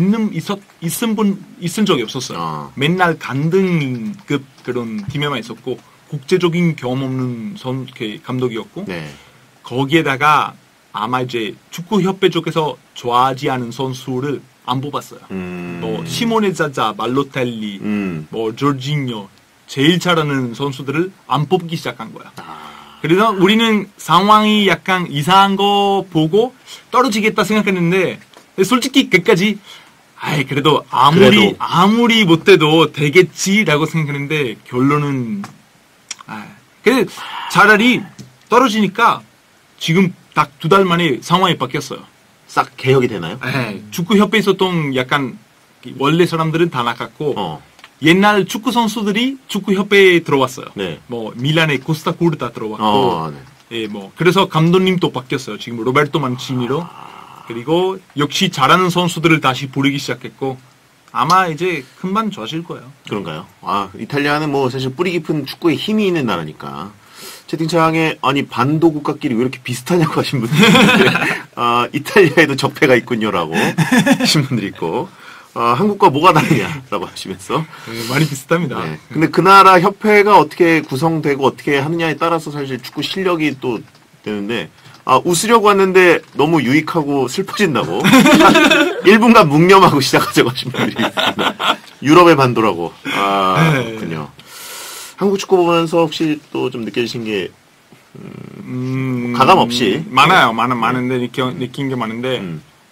있은 적이 없었어요. 맨날 간등급 그런 팀에만 있었고, 국제적인 경험 없는 감독이었고, 거기에다가 아마 이제 축구협회 쪽에서 좋아하지 않은 선수를 안 뽑았어요. 시모네 자자, 말로텔리, 조르지뇨, 제일 잘하는 선수들을 안 뽑기 시작한 거야. 그래서 우리는 상황이 약간 이상한 거 보고 떨어지겠다 생각했는데, 솔직히 끝까지, 그래도 아무리 못해도 되겠지라고 생각했는데, 결론은, 그래, 차라리 떨어지니까 지금 딱 2달 만에 상황이 바뀌었어요. 싹 개혁이 되나요? 축구협회에 있었던 약간 원래 사람들은 다 나갔고 옛날 축구 선수들이 축구협회에 들어왔어요. 밀란의 코스타 쿠르타 들어왔고 그래서 감독님도 바뀌었어요. 지금 로베르토 만치니로. 그리고 역시 잘하는 선수들을 다시 부르기 시작했고 아마 이제 금방 좋아질 거예요. 그런가요? 이탈리아는 사실 뿌리 깊은 축구에 힘이 있는 나라니까. 채팅창에 반도 국가끼리 왜 이렇게 비슷하냐고 하신 분들이 있는데 이탈리아에도 적폐가 있군요라고 하신 분들이 있고 한국과 뭐가 다르냐라고 하시면서 많이 비슷합니다. 근데 그 나라 협회가 어떻게 구성되고 어떻게 하느냐에 따라서 사실 축구 실력이 또 되는데 웃으려고 왔는데 너무 유익하고 슬퍼진다고 1분간 묵념하고 시작하자고 하신 분들이 있습니다. 유럽의 반도라고. 그렇군요. 한국 축구 보면서 혹시 또 좀 느껴지신 게 가감 없이. 많아요. 많은데 느낀 게 많은데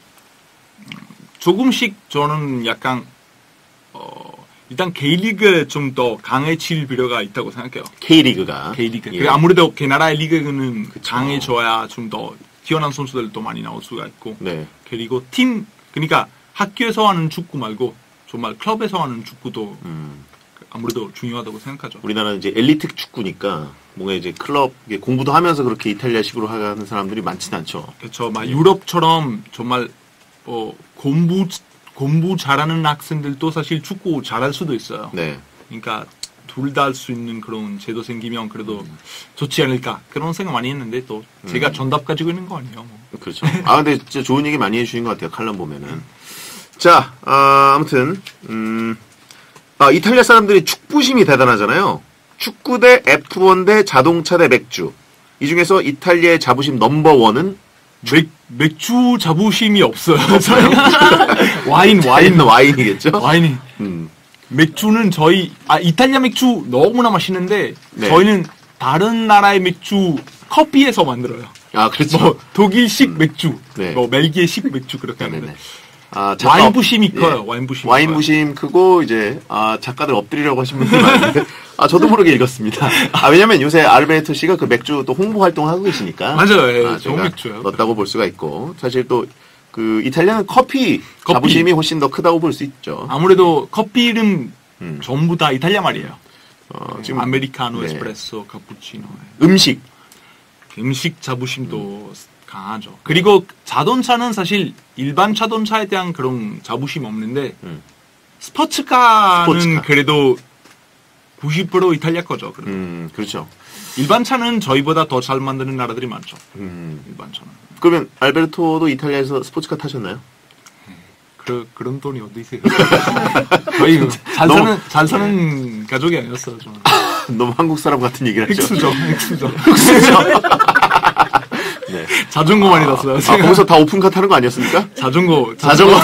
조금씩 저는 약간 일단 K리그 좀 더 강해질 필요가 있다고 생각해요. K리그가. K리그. 예. 아무래도 그 나라의 리그는 강해져야 좀 더 뛰어난 선수들도 많이 나올 수가 있고. 네. 그리고 그러니까 학교에서 하는 축구 말고 정말 클럽에서 하는 축구도 아무래도 중요하다고 생각하죠. 우리나라는 이제 엘리트 축구니까 뭔가 이제 클럽 공부도 하면서 그렇게 이탈리아식으로 하는 사람들이 많지는 않죠. 그렇죠. 막 유럽처럼 정말 공부 잘하는 학생들도 사실 축구 잘할 수도 있어요. 네. 그러니까 둘 다 할 수 있는 그런 제도 생기면 그래도 좋지 않을까 그런 생각 많이 했는데 또 제가 정답 가지고 있는 거 아니에요. 뭐. 그렇죠. 아 근데 진짜 좋은 얘기 많이 해주신 것 같아요. 칼럼 보면은. 자, 아무튼 이탈리아 사람들이 축구심이 대단하잖아요. 축구 대 F1 대 자동차 대 맥주. 이 중에서 이탈리아의 자부심 넘버1은 맥주 자부심이 없어요. 와인이겠죠. 와인이. 맥주는 이탈리아 맥주 너무나 맛있는데 네. 저희는 다른 나라의 맥주 커피에서 만들어요. 아 그렇죠. 뭐 독일식 맥주, 네. 뭐 벨기에식 맥주 그렇게 네네. 하는데 작가, 와인 부심이 커요. 와인 부심 크고 이제 작가들 엎드리려고 하신 분들이 많은데 저도 모르게 읽었습니다. 왜냐면 요새 알베르토 씨가 그 맥주 또 홍보 활동을 하고 계시니까 맞아요. 예, 좋은 제가 맥주요. 넣었다고 볼 수가 있고 사실 또 그 이탈리아는 커피 자부심이 훨씬 더 크다고 볼 수 있죠. 아무래도 커피 이름 전부 다 이탈리아 말이에요. 지금 아메리카노, 네. 에스프레소, 카푸치노. 음식 자부심도 강하죠. 그리고 자동차는 사실 일반 자동차에 대한 그런 자부심 없는데 스포츠카는 그래도 90% 이탈리아 거죠. 그렇죠. 일반 차는 저희보다 더 잘 만드는 나라들이 많죠. 일반 차는. 그러면 알베르토도 이탈리아에서 스포츠카 타셨나요? 그런 돈이 어디 있어요? 저희 잘 사는 가족이 아니었어요. 저는. 너무 한국 사람 같은 얘기를 하죠. 흑수저. 네. 자전거 많이 탔어요. 거기서 다 오픈카 타는 거 아니었습니까? 자전거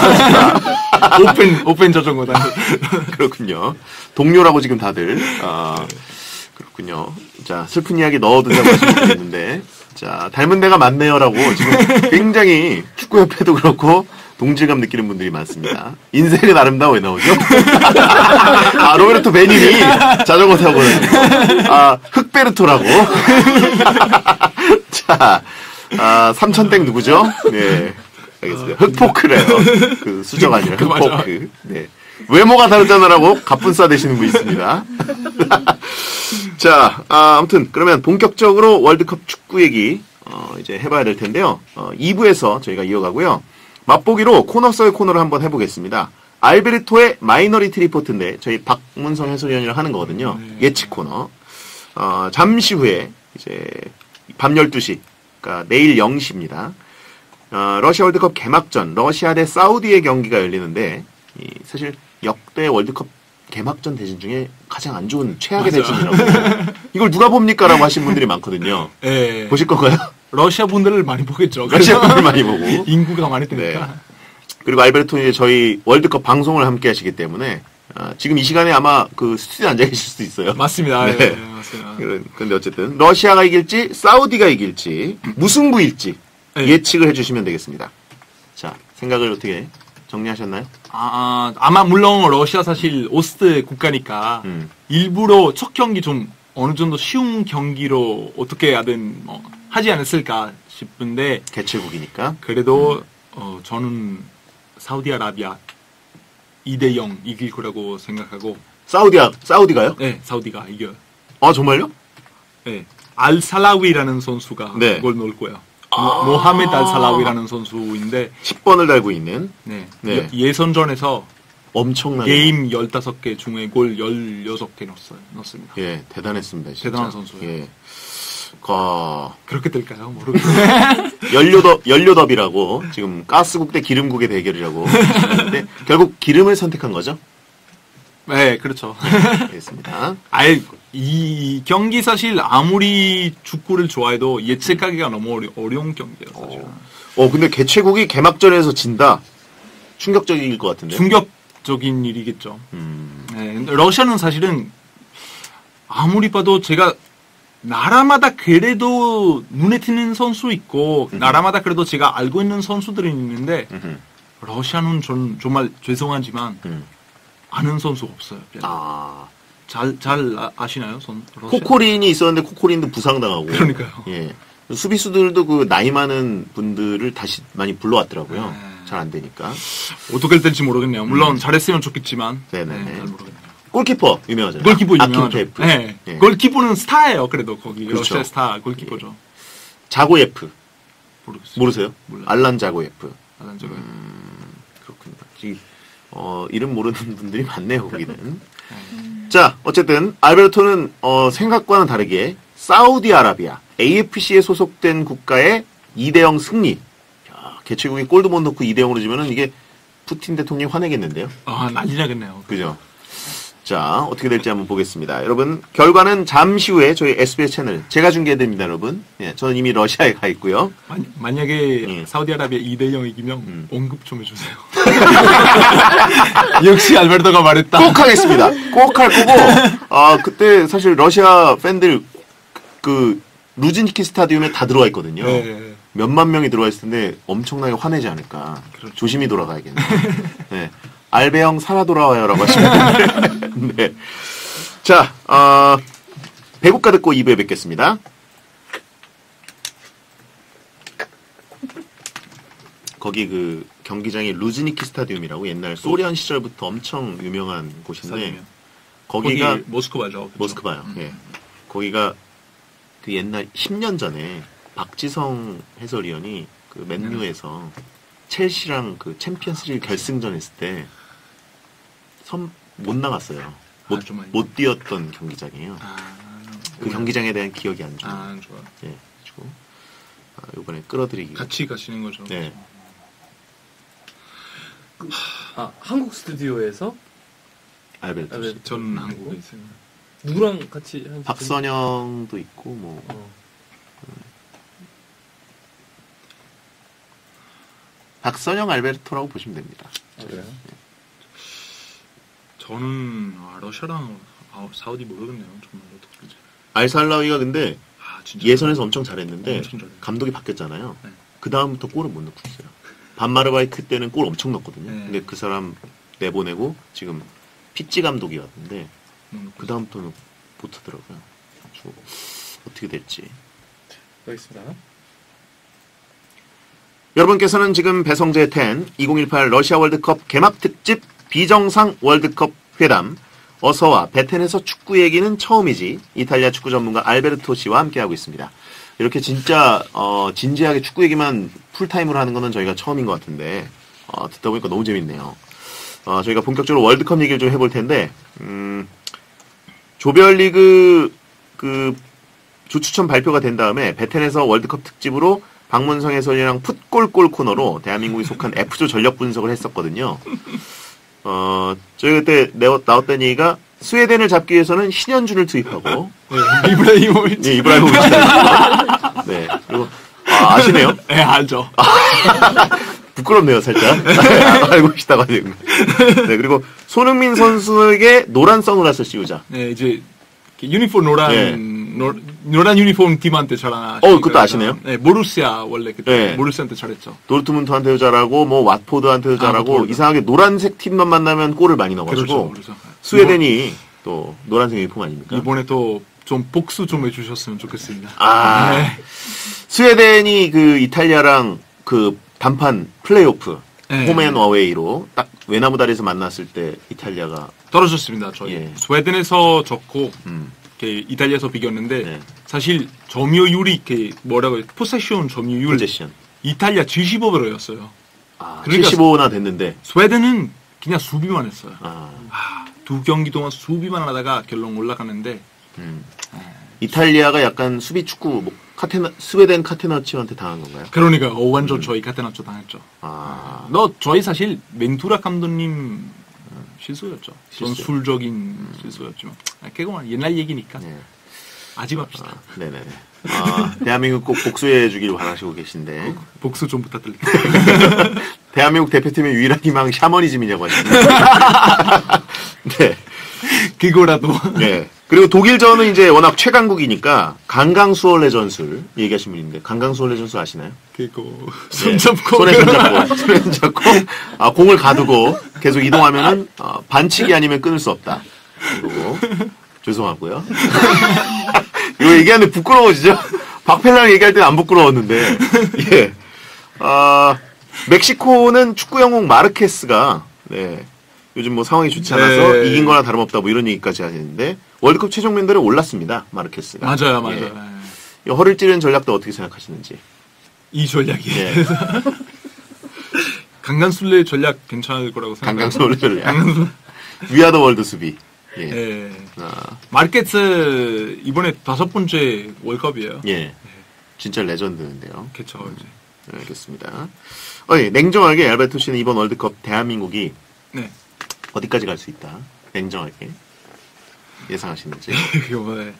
오pen 자전거 다니. 그렇군요. 동료라고 지금 다들 그렇군요. 자 슬픈 이야기 넣어둔다고 하시는데 자 닮은 데가 많네요라고 지금 굉장히 축구협회도 그렇고 동질감 느끼는 분들이 많습니다. 인생은 아름다워에 나오죠. 로베르토 베니니 자전거 타고 흑베르토라고. 자, 삼천땡 누구죠? 네, 알겠습니다. 흑포크래요. 그 수저가 아니라 흑포크. 네. 외모가 다르잖아라고 갑분싸 되시는 분 있습니다. 자, 아무튼 그러면 본격적으로 월드컵 축구 얘기 이제 해봐야 될 텐데요. 2부에서 저희가 이어가고요. 맛보기로 코너 썰 코너를 한번 해보겠습니다. 알베르토의 마이너리티 리포트인데 저희 박문성 해설위원이랑 하는 거거든요. 예측 코너. 잠시 후에 이제 밤 12시, 그러니까 내일 0시입니다. 러시아 월드컵 개막전, 러시아 대 사우디의 경기가 열리는데 사실 역대 월드컵 개막전 대진 중에 가장 안 좋은 최악의 대진이라고. 이걸 누가 봅니까? 라고 하신 분들이 많거든요. 네. 보실 건가요? 러시아 분들을 많이 보겠죠. 러시아 분들 많이 보고. 인구가 많이 되니까. 네. 그리고 알베르토는 이제 저희 월드컵 방송을 함께 하시기 때문에 지금 이 시간에 아마 그 스튜디오에 앉아 계실 수도 있어요. 맞습니다. 네. 네, 맞습니다. 그런데 어쨌든 러시아가 이길지 사우디가 이길지 무승부일지 네. 예측을 해주시면 되겠습니다. 자, 생각을 어떻게 정리하셨나요? 아마 물론 러시아 사실 오스트 국가니까 일부러 첫 경기 좀 어느 정도 쉬운 경기로 어떻게 하든 하지 않았을까 싶은데 개최국이니까. 그래도 저는 사우디아라비아 2대0 이길 거라고 생각하고. 사우디가요? 네, 사우디가 이겨요. 정말요? 네, 알살라위라는 선수가 네. 골 넣을 거예요. 모하메드 알살라위라는 선수인데 10번을 달고 있는. 네. 네. 예선전에서 엄청나게 게임 15개 중에 골 16개 넣었습니다. 예, 대단했습니다. 진짜. 대단한 선수예요. 예. 그렇게 될까요? 모르겠어요. 연료더비라고 지금 가스국 대 기름국의 대결이라고 하는데 결국 기름을 선택한 거죠? 네, 그렇죠. 알겠습니다. 이 경기 사실 아무리 축구를 좋아해도 예측하기가 너무 어려운 경기예요, 사실. 근데 개최국이 개막전에서 진다. 충격적일 것 같은데. 충격적인 일이겠죠. 네, 러시아는 사실은 아무리 봐도 제가 나라마다 그래도 눈에 띄는 선수 있고 나라마다 그래도 제가 알고 있는 선수들이 있는데 러시아는 정말 죄송하지만 아는 선수가 없어요. 아. 잘 아시나요? 러시아? 코코린이 있었는데 코코린도 부상당하고. 그러니까요. 예. 수비수들도 그 나이 많은 분들을 다시 많이 불러왔더라고요. 잘 안 되니까. 어떻게 될지 모르겠네요. 물론 잘했으면 좋겠지만. 네네. 잘 모르겠네요. 골키퍼 유명하잖아요. 골키퍼 유명하죠. 아킨페프. 네. 예. 골키퍼는 스타예요. 그래도 거기 그렇죠. 러시아 스타 골키퍼죠. 자고예프. 모르겠어요. 모르세요? 몰라요. 알란 자고예프. 알란 자고예프. 그렇군요. 이름 모르는 분들이 많네요, 거기는. 자, 어쨌든 알베르토는 생각과는 다르게 사우디아라비아 AFC에 소속된 국가의 2대0 승리. 야, 개최국이 골도 못 넣고 2대0으로 지면은 이게 푸틴 대통령이 화내겠는데요. 난리 나겠네요. 그죠? 자, 어떻게 될지 한번 보겠습니다. 여러분, 결과는 잠시 후에 저희 SBS 채널 제가 중계해드립니다, 여러분. 예, 저는 이미 러시아에 가 있고요. 만약에 사우디아라비아 2대0 이기면 언급 좀 해주세요. 역시 알베르토가 말했다. 꼭 하겠습니다. 꼭 할 거고, 그때 사실 러시아 팬들 그 루즈니키 스타디움에 다 들어와 있거든요. 네. 몇만 명이 들어와 있을 텐데 엄청나게 화내지 않을까. 그렇죠. 조심히 돌아가야겠네요. 네. 알베형 살아 돌아와요라고 하시면 네. 자, 배국가 듣고 2부에 뵙겠습니다. 거기 그 경기장이 루즈니키 스타디움이라고 옛날 소련 시절부터 엄청 유명한 곳인데 스타디움이요? 거기가 거기 모스크바죠. 그쵸? 모스크바요. 예. 거기가 그 옛날 10년 전에 박지성 해설위원이 그 맨유에서 첼시랑 그 챔피언스리그 결승전 했을 때 못 나갔어요. 정말요? 못 뛰었던 경기장이에요. 그 경기장에 대한 기억이 안 좋아요. 좋아요. 예. 그리고 이번에 끌어들이기. 같이 가시는 거죠. 네. 한국 스튜디오에서 알베르토 씨. 전 한국에 있어요. 누구랑 같이 한 박선영도 있고 뭐 박선영 알베르토라고 보시면 됩니다. 그래요? 저는 러시아랑 사우디 모르겠네요. 정말 어떡하지. 알살라위가 근데 진짜 예선에서 엄청 잘했는데 엄청 잘해요. 감독이 바뀌었잖아요. 네. 그 다음부터 골을 못 넣고 있어요. 반마르바이크 때는 골 엄청 넣었거든요. 네. 근데 그 사람 내보내고 지금 피찌 감독이 왔는데 그 다음부터는 못 하더라고요. 그래서 어떻게 될지. 알겠습니다. 여러분께서는 지금 배성재 10 2018 러시아 월드컵 개막 특집 비정상 월드컵 회담 어서와 베텐에서 축구 얘기는 처음이지 이탈리아 축구 전문가 알베르토 씨와 함께하고 있습니다. 이렇게 진짜 진지하게 축구 얘기만 풀타임으로 하는 거는 저희가 처음인 것 같은데 듣다 보니까 너무 재밌네요. 저희가 본격적으로 월드컵 얘기를 좀 해볼 텐데 조별리그 그 조추첨 발표가 된 다음에 베텐에서 월드컵 특집으로 박문성 해설이랑 풋골골 코너로 대한민국이 속한 F조 전력 분석을 했었거든요. 저희 그때 나왔던 얘기가 스웨덴을 잡기 위해서는 신현준을 투입하고 이브라이모비치. 네, 이브라이모비치. 네. 그리고 아시네요? 네, 알죠. 부끄럽네요, 살짝. 알고 계시다가 지금. 네, 그리고 손흥민 선수에게 노란 선글라스를 씌우자. 네, 이제 유니폼 노란 네. 노란 유니폼 팀한테 잘하나. 그것도 아시네요? 네, 모루시아 원래 그때 네. 모루시아한테 잘했죠. 도르트문트한테도 잘하고 뭐 왓포드한테도 잘하고 왓포드. 이상하게 노란색 팀만 만나면 골을 많이 넣어가지고 그렇죠. 스웨덴이 또 노란색 유니폼 아닙니까? 이번에 또 좀 복수 좀 해주셨으면 좋겠습니다. 네. 스웨덴이 그 이탈리아랑 그 단판 플레이오프 네. 홈앤 어웨이로 딱 외나무 다리에서 만났을 때 이탈리아가 떨어졌습니다. 저희 예. 스웨덴에서 졌고 이탈리아에서 비겼는데 네. 사실 점유율이 뭐라고 해요? 포세션 점유율 포제션 이탈리아 75%였어요. 아, 그러니까 75나 됐는데 스웨덴은 그냥 수비만 했어요. 아, 두 경기 동안 수비만 하다가 결론 올라가는데 이탈리아가 약간 수비 축구 뭐 스웨덴 카테나치오한테 당한 건가요? 그러니까 완전 저희 카테나초 당했죠. 아, 저희 사실 멘투라 감독님 실수였죠. 전술적인 실수였지만 그건 옛날 얘기니까 네. 아지 맙시다. 네네네. 대한민국 꼭 복수해 주기를 바라시고 계신데 복수 좀 부탁드립니다. 대한민국 대표팀의 유일한 희망 샤머니즘이냐고 하시는데 네. 그거라도 네. 그리고 독일전은 이제 워낙 최강국이니까 강강수월래 전술 얘기하신 분인데 강강수월래 전술 아시나요? 그리고 손 잡고 손에 손잡고 공을 가두고 계속 이동하면은 반칙이 아니면 끊을 수 없다. 그리고 죄송하고요. 이거 얘기하는데 부끄러워지죠? 박펠랑 얘기할 때는 안 부끄러웠는데 예. 멕시코는 축구 영웅 마르케스가 네. 요즘 뭐 상황이 좋지 않아서 네. 이긴 거나 다름없다 뭐 이런 얘기까지 하는데 월드컵 최종 మెం버에 올랐습니다. 마르케스가. 맞아요. 예. 이 허를 찌르는 전략도 어떻게 생각하시는지. 이 전략이 예. 강간술래 전략 괜찮을 거라고 생각해요. 강강수월래 전략. 위아더 월드 수비. 예. 예. 마르케스 이번에 5번째 월컵이에요. 예. 진짜 레전드인데요. 그쵸 이제. 네, 알겠습니다. 예, 냉정하게 알베르토 씨는 이번 월드컵 대한민국이 네. 어디까지 갈 수 있다. 냉정하게 예상하시는지. 이거에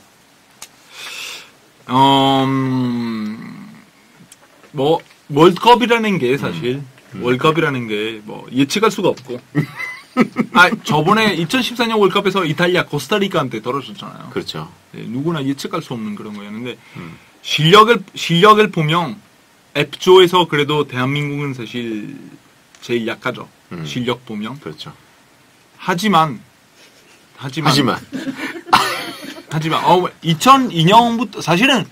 뭐 월드컵이라는 게 사실 월드컵이라는 게 뭐 예측할 수가 없고. 저번에 2014년 월드컵에서 이탈리아 코스타리카한테 떨어졌잖아요. 그렇죠. 네, 누구나 예측할 수 없는 그런 거였는데 실력을 보면 F조에서 그래도 대한민국은 사실 제일 약하죠. 실력 보면. 그렇죠. 하지만 2002년부터 사실은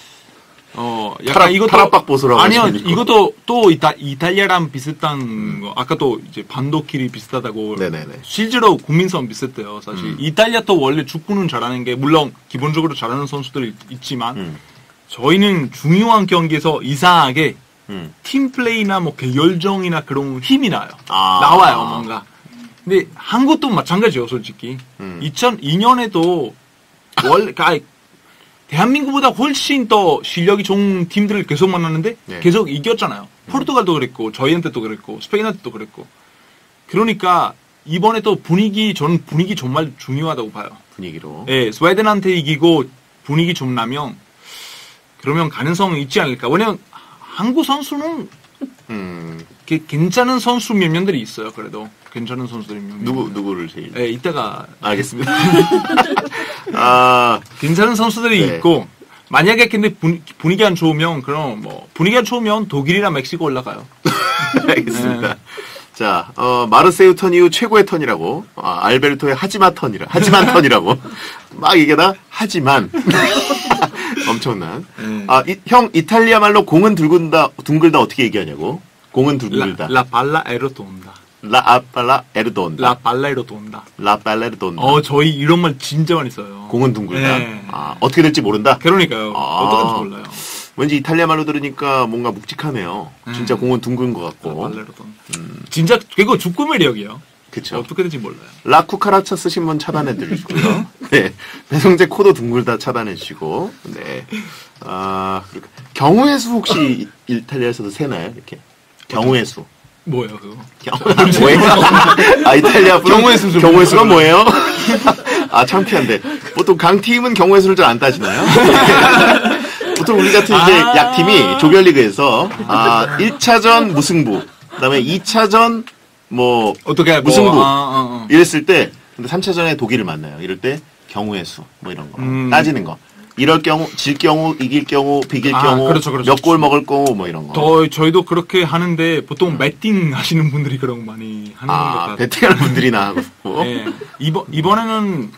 약간 이것도 타락박 보수라고 아니요 하시니까. 이것도 또 이탈리아랑 비슷한 거 아까 또 이제 반도끼리 비슷하다고 네네네. 실제로 국민성 비슷해요 사실 이탈리아도 원래 축구는 잘하는 게 물론 기본적으로 잘하는 선수들이 있지만 저희는 중요한 경기에서 이상하게 팀 플레이나 뭐 열정이나 그런 힘이 나와요 뭔가. 근데 한국도 마찬가지예요 솔직히. 2002년에도 원래 대한민국보다 훨씬 더 실력이 좋은 팀들을 계속 만났는데 네. 계속 이겼잖아요. 포르투갈도 그랬고 저희한테도 그랬고 스페인한테도 그랬고. 그러니까 이번에 또 저는 분위기 정말 중요하다고 봐요. 분위기로. 예, 스웨덴한테 이기고 분위기 좀 나면 그러면 가능성이 있지 않을까. 왜냐면 한국 선수는 괜찮은 선수 몇 명들이 있어요. 그래도 괜찮은 선수들이 몇 명. 누구를 제일? 예, 이따가 알겠습니다. 괜찮은 선수들이 네. 있고 만약에 근데 분위기 안 좋으면 그럼 뭐 분위기 안 좋으면 독일이나 멕시코 올라가요. 알겠습니다. 자, 마르세유 턴 이후 최고의 턴이라고, 알베르토의 하지만 턴이라고, 막 얘기하다, 하지만. 엄청난. 형, 이탈리아 말로 공은 둥글다 어떻게 얘기하냐고? 공은 둥글다. 라 발라 에로돈다. 라 발라 에르돈다. 라 발라 에로돈다. 라 발라 에르돈다. 저희 이런 말 진짜 많이 써요. 공은 둥글다. 네. 어떻게 될지 모른다? 그러니까요. 어떡할지 몰라요. 왠지 이탈리아 말로 들으니까 뭔가 묵직하네요. 진짜 공은 둥근 것 같고. 발라 에로돈다. 진짜 그거 축구 매력이에요. 그쵸. 어떻게 될지 몰라요. 라쿠카라차 쓰신 분 차단해드리시고요. 네. 배성재 코도 둥글다 차단해주시고. 네. 그리고 경우의 수 혹시 이탈리아에서도 세나요? 이렇게. 경우의 수. 뭐예요, 그거? 뭐예요? 이탈리아 분 경우의 수 좀 경우의 수가 뭐예요? 창피한데. 보통 강팀은 경우의 수를 잘 안 따지나요? 보통 우리 같은 이제 약팀이 조별리그에서 1차전 무승부, 그다음에 2차전 뭐 어떻게 무승부 이랬을 때 근데 3차전에 독일을 만나요. 이럴 때 경우의 수 뭐 이런 거 따지는 거. 이럴 경우 질 경우 이길 경우 비길 경우 그렇죠. 몇 골 먹을 경우 뭐 이런 거. 저희도 그렇게 하는데 보통 배팅 하시는 분들이 그런 거 많이 하는 것 같아요. 배팅하는 분들이나 하고. 네. 이번에는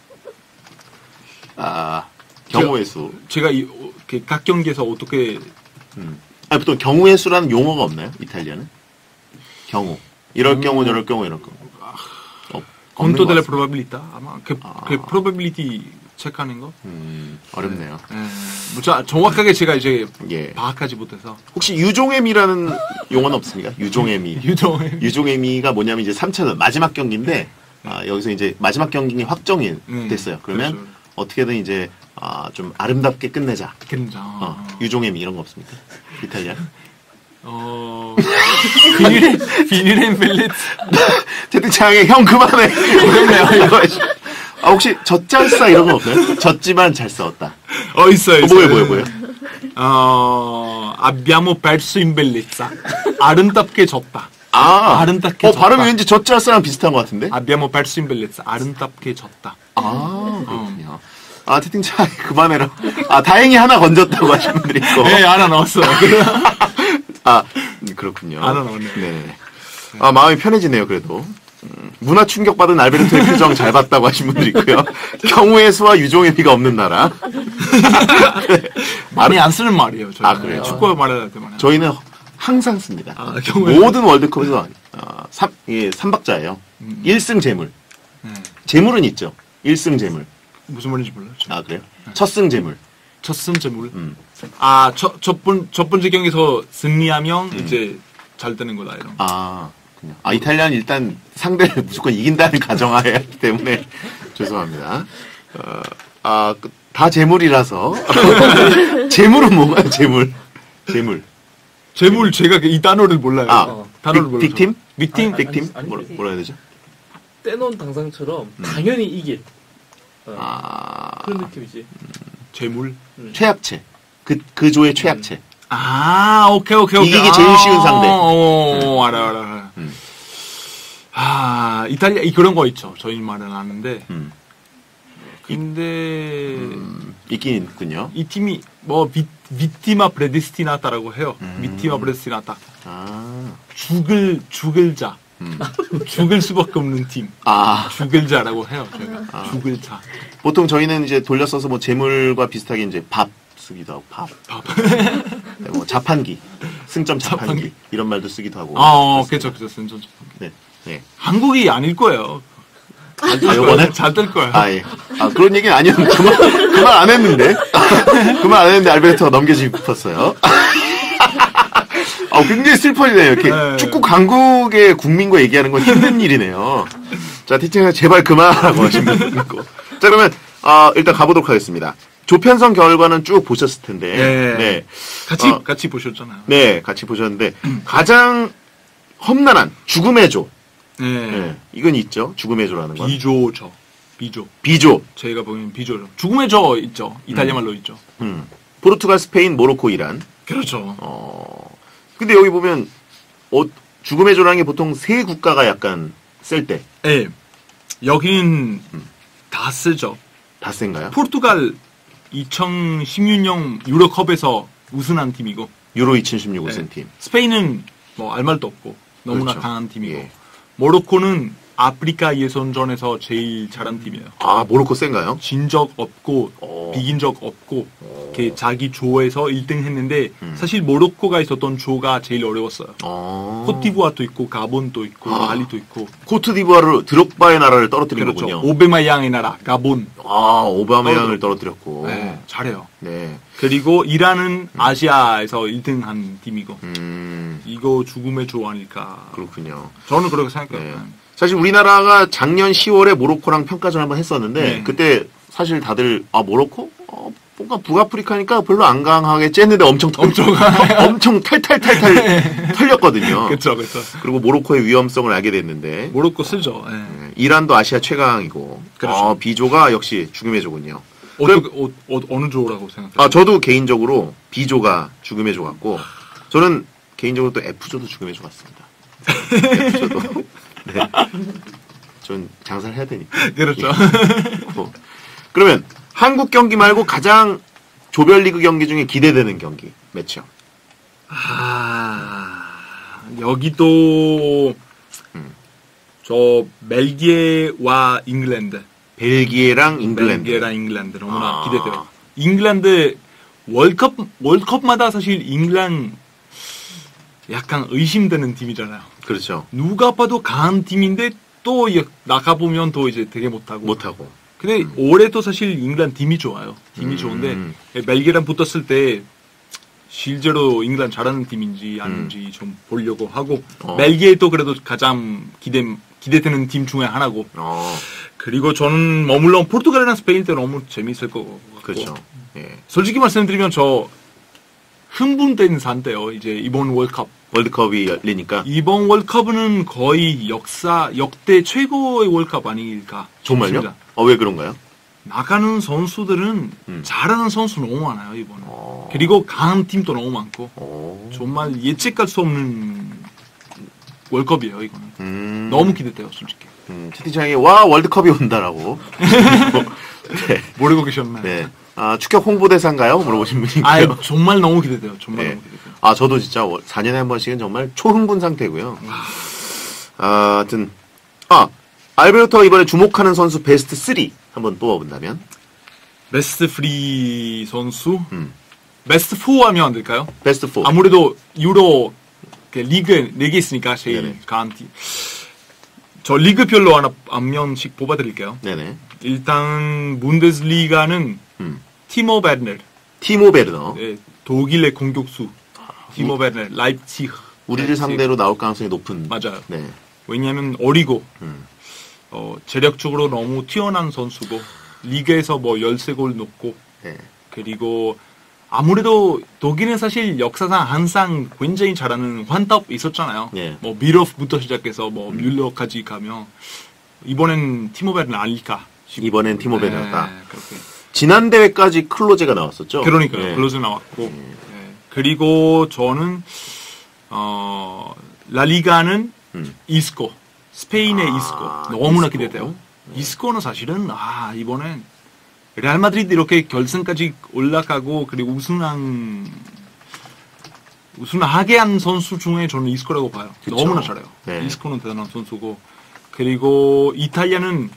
경우의 수. 제가 각 경기에서 어떻게 보통 경우의 수라는 용어가 없나요? 이탈리아는? 경우. 이럴 경우 저럴 경우 이럴 경우. conto delle probabilità 아마 그 probability 체크하는 거. 어렵네요. 정확하게 제가 이제 예. 파악하지 못해서. 혹시 유종애미라는 용어는 없습니까? 유종애미. 유종애미가 뭐냐면 이제 3차전 마지막 경기인데 여기서 이제 마지막 경기 확정이 됐어요. 그러면 그렇죠. 어떻게든 이제 좀 아름답게 끝내자. 유종애미 이런 거 없습니까? 이탈리아. 비닐앤 벨렛. 채팅창에 형 그만해. 혹시 젖잘싸 이런 거 없나요? 젖지만 잘 싸웠다. 있어요. 뭐예요? abbiamo perso in bellezza. 아름답게 졌다. 아, 아름답게 졌다. 발음이 왠지 젖잘싸랑 비슷한 것 같은데? abbiamo perso in bellezza. 아름답게 졌다. 아, 그렇군요. 아, 채팅창 그만해라. 아, 다행히 하나 건졌다고 하신 분들이 있고. 네, 하나 넣었어. 아, 그렇군요. 하나 넣었네. 네. 아, 마음이 편해지네요, 그래도. 문화 충격받은 알베르토의 표정 잘 봤다고 하신 분들이 있고요. 경우의 수와 유종의 미가 없는 나라. 많이 안 쓰는 말이에요. 저희. 아, 그래요? 축구 말할 때만. 저희는 항상 씁니다. 아, 경우에 모든 월드컵에서 삼박자예요. 1승 재물. 네. 재물은 있죠. 1승 재물. 무슨 말인지 몰라요. 아, 그래요? 첫승 재물. 첫승 재물. 아, 첫 번째 경기에서 승리하면 이제 잘 되는 거다 이런. 아, 그냥. 아, 이탈리아는 일단 상대를 무조건 이긴다는 가정하에 하기 때문에 죄송합니다. 다 재물이라서. 재물은 뭔가요, 재물? 재물. 재물 제가 이 단어를 몰라요. 아, 단어를 몰라요. 빅팀? 빅팀? 빅팀? 아니, 뭐라 해야 되죠? 떼놓은 당상처럼 당연히 이길. 그런 느낌이지. 재물. 최약체. 그 조의 최약체. 아, 오케이. 이기기 제일 쉬운 상대. 알아. 아, 이탈리아, 그런 거 있죠. 저희 말은 아는데. 근데, 있긴 있군요. 이 팀이, 비티마 브레디스티나타라고 해요. 비티마 브레디스티나타. 아. 죽을 자. 죽을 수밖에 없는 팀. 아. 죽을 자라고 해요. 저희가. 죽을 자. 보통 저희는 이제 돌려 써서 뭐 재물과 비슷하게 이제 밥 쓰기도 하고, 밥. 네, 뭐 자판기. 승점 자판기. 이런 말도 쓰기도 하고. 그쵸. 승점 자판기. 네. 네. 한국이 아닐 거예요. 요번에? 잘 될 거예요. 아, 예. 아, 그런 얘기는 아니었는데. 그만 안 했는데. 그만 안 했는데 알베르토가 넘겨주고 싶었어요. 굉장히 슬퍼지네요. 이렇게 네. 축구 강국의 국민과 얘기하는 건 힘든 일이네요. 자, 티칭아 제발 그만하라고 하시면 있고. 자, 그러면, 일단 가보도록 하겠습니다. 조편성 결과는 쭉 보셨을 텐데. 네. 같이 보셨잖아요. 네, 같이 보셨는데, 가장 험난한 죽음의 조. 네. 네, 이건 있죠. 죽음의 조라는 건. 비조죠. 비조. 저희가 보기엔 비조죠. 죽음의 조 있죠. 이탈리아 말로 있죠. 포르투갈, 스페인, 모로코, 이란. 그렇죠. 근데 여기 보면, 죽음의 조라는 게 보통 세 국가가 약간 쓸 때. 네. 여기는 다 쓰죠. 다 센가요? 포르투갈 2016년 유로컵에서 우승한 팀이고. 유로 2016 우승 네. 팀. 스페인은 뭐 알 말도 없고 너무나 그렇죠. 강한 팀이고. 예. 모로코는 아프리카 예선전에서 제일 잘한 팀이에요. 아, 모로코 센가요? 진 적 없고 비긴 적 없고 이렇게 자기 조에서 1등 했는데 사실 모로코가 있었던 조가 제일 어려웠어요. 코트디부아도 있고 가본도 있고 말리도 있고. 코트디부아르 드록바의 나라를 떨어뜨린 그렇죠. 거군요. 오베마양의 나라 가본. 오바마양을 떨어뜨렸고. 네, 잘해요. 네. 그리고 이란은 아시아에서 1등 한 팀이고. 이거 죽음의 조 아닐까. 그렇군요. 저는 그렇게 생각해요. 네. 사실 우리나라가 작년 10월에 모로코랑 평가전 한번 했었는데 네. 그때 사실 다들 모로코? 뭔가 북아프리카니까 별로 안 강하게 쬐는데 엄청 탈탈 털렸거든요. 그렇죠. 그리고 모로코의 위험성을 알게 됐는데 모로코 쓰죠. 네. 이란도 아시아 최강이고 그렇죠. 비조가 역시 죽음의 조군요. 어느 조라고 생각해요? 저도 개인적으로 B조가 죽음의 조 같고 저는 개인적으로 또 F조도 죽음의 조 같습니다. F조도 네. 전 장사를 해야 되니까. 그렇죠. 그러면 한국 경기 말고 가장 조별리그 경기 중에 기대되는 경기 매치업. 여기도 저 벨기에와 잉글랜드. 벨기에랑 잉글랜드. 너무나 기대돼요. 잉글랜드 월컵마다 사실 잉글랜드 약간 의심되는 팀이잖아요. 그렇죠. 누가 봐도 강한 팀인데 또 나가보면 또 이제 되게 못하고. 근데 올해도 사실 잉글랜드 팀이 좋아요. 팀이 좋은데 벨기에랑 붙었을 때 실제로 잉글랜드 잘하는 팀인지 아닌지 좀 보려고 하고 벨기에도 그래도 가장 기대되는 팀 중에 하나고. 그리고 저는 물론 포르투갈이랑 스페인 때 너무 재밌을 것 같고. 그렇죠. 예. 솔직히 말씀드리면 저 흥분된 산대요. 이제 이번 월드컵이 열리니까. 이번 월컵은 거의 역대 최고의 월컵 아닐까. 정말요? 싶습니다. 왜 그런가요? 나가는 선수들은 잘하는 선수 너무 많아요, 이번에. 그리고 강한 팀도 너무 많고. 정말 예측할 수 없는 월컵이에요, 이거는. 너무 기대돼요, 솔직히. 채팅창에 와 월드컵이 온다라고. 네. 모르고 계셨나요? 네. 아, 축협 홍보대사인가요? 물어보신 분이 아, 있고요. 정말 너무 기대돼요. 정말 네. 너무 기대돼요. 아, 저도 진짜 4년에 한 번씩은 정말 초흥분 상태고요. 하여튼 알베르토가 이번에 주목하는 선수 베스트 3 한번 뽑아본다면 베스트 프리 선수? 베스트 4 하면 안 될까요? 베스트 4. 아무래도 유로 리그 4개 있으니까 제일 네네. 강한 팀. 저 리그별로 하나 한 명씩 뽑아드릴게요. 네네. 일단 문데스리가는 티모 베르너, 티모 베르너. 네, 독일의 공격수 티모 베르너, 라이프치히. 우리를 상대로 나올 가능성이 높은. 맞아요. 네. 왜냐하면 어리고 재력적으로 너무 뛰어난 선수고 리그에서 뭐 13골 넣고 네. 그리고 아무래도 독일은 사실 역사상 항상 굉장히 잘하는 환탑 있었잖아요. 네. 뭐 미로프부터 시작해서 뭐 뮬러까지 가면 이번엔 티모 베르너 아닐까 싶어요. 이번엔 티모 베르너다. 네, 그렇게. 지난 대회까지 클로제가 나왔었죠. 그러니까요. 네. 클로즈 나왔고 네. 그리고 저는 라리가는 이스코, 스페인의 이스코 너무나 이스코. 기대돼요. 이스코는 사실은 이번엔 레알 마드리드 이렇게 결승까지 올라가고 그리고 우승하게 한 선수 중에 저는 이스코라고 봐요. 그쵸. 너무나 잘해요. 네. 이스코는 대단한 선수고 그리고 이탈리아는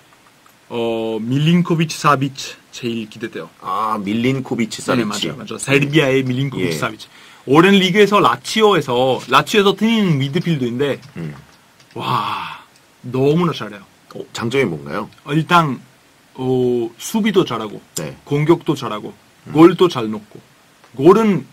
밀린코비치 사비치 제일 기대돼요. 아, 밀린코비치 사비치. 네, 맞아. 세르비아의 밀린코비치 예. 사비치. 오랜 리그에서 라치오에서 뛰는 미드필더인데 와 너무나 잘해요. 장점이 뭔가요? 일단 수비도 잘하고 네. 공격도 잘하고 골도 잘 넣고 골은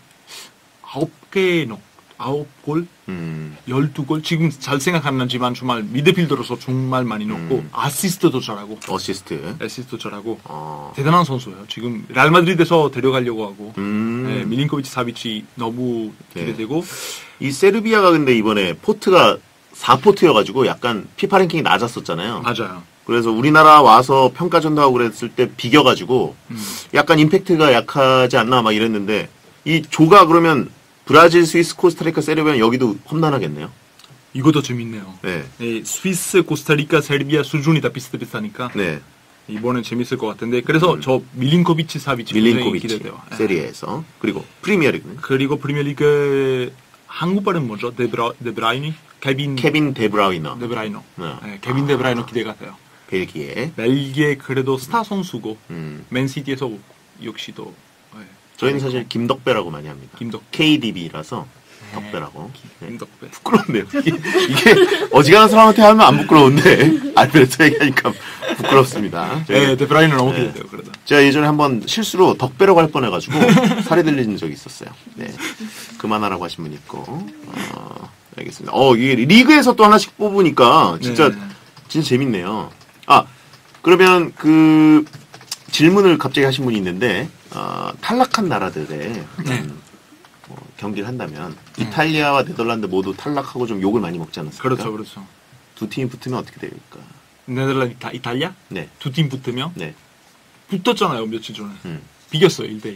9골 12골 지금 잘 생각 안 나지만 정말 미드필더로서 정말 많이 넣고 아시스트도 잘하고 어시스트. 잘하고 대단한 선수예요. 지금 레알 마드리드에서 데려가려고 하고 네, 밀린코비치 사비치 너무 기대되고 이 세르비아가 근데 이번에 포트가 4포트여가지고 약간 피파 랭킹이 낮았었잖아요. 맞아요. 그래서 우리나라 와서 평가전도 하고 그랬을 때 비겨가지고 약간 임팩트가 약하지 않나 막 이랬는데 이 조가 그러면 브라질, 스위스, 코스타리카, 세르비아 여기도 험난하겠네요. 이것도 재밌네요. 네. 네, 스위스, 코스타리카, 세르비아 수준이 다 비슷비슷하니까 네. 이번엔 재밌을 것 같은데 그래서 저 밀린코비치 사비치 굉장히 밀린코비치 기대돼요. 네. 세리에에서 그리고 프리미어리그는 그리고 프리미어리그 한국 발음 뭐죠? 데브라이니? 케빈 데브라이너. 데브라이너. 네. 네, 케빈 데브라이너 기대가 돼요. 벨기에 그래도 스타 선수고 맨시티에서 역시도 저희는 사실 김덕배라고 많이 합니다. 김덕배. KDB라서 덕배라고. 네. 김덕배. 부끄럽네요. 이게 어지간한 사람한테 하면 안 부끄러운데 알베르토 얘기하니까 부끄럽습니다. 네, 데브라이너 너무 기대돼요. 그래도. 제가 예전에 한번 실수로 덕배라고 할 뻔해가지고 살이 들린 적이 있었어요. 네, 그만하라고 하신 분이 있고. 알겠습니다. 이게 리그에서 또 하나씩 뽑으니까 진짜 재밌네요. 그러면 그 질문을 갑자기 하신 분이 있는데 탈락한 나라들의 경기를 한다면 이탈리아와 네덜란드 모두 탈락하고 좀 욕을 많이 먹지 않았습니까? 그렇죠. 두 팀이 붙으면 어떻게 됩니까? 네덜란드, 이탈리아? 네. 두 팀 붙으면? 네. 붙었잖아요, 며칠 전에. 비겼어요, 1대2.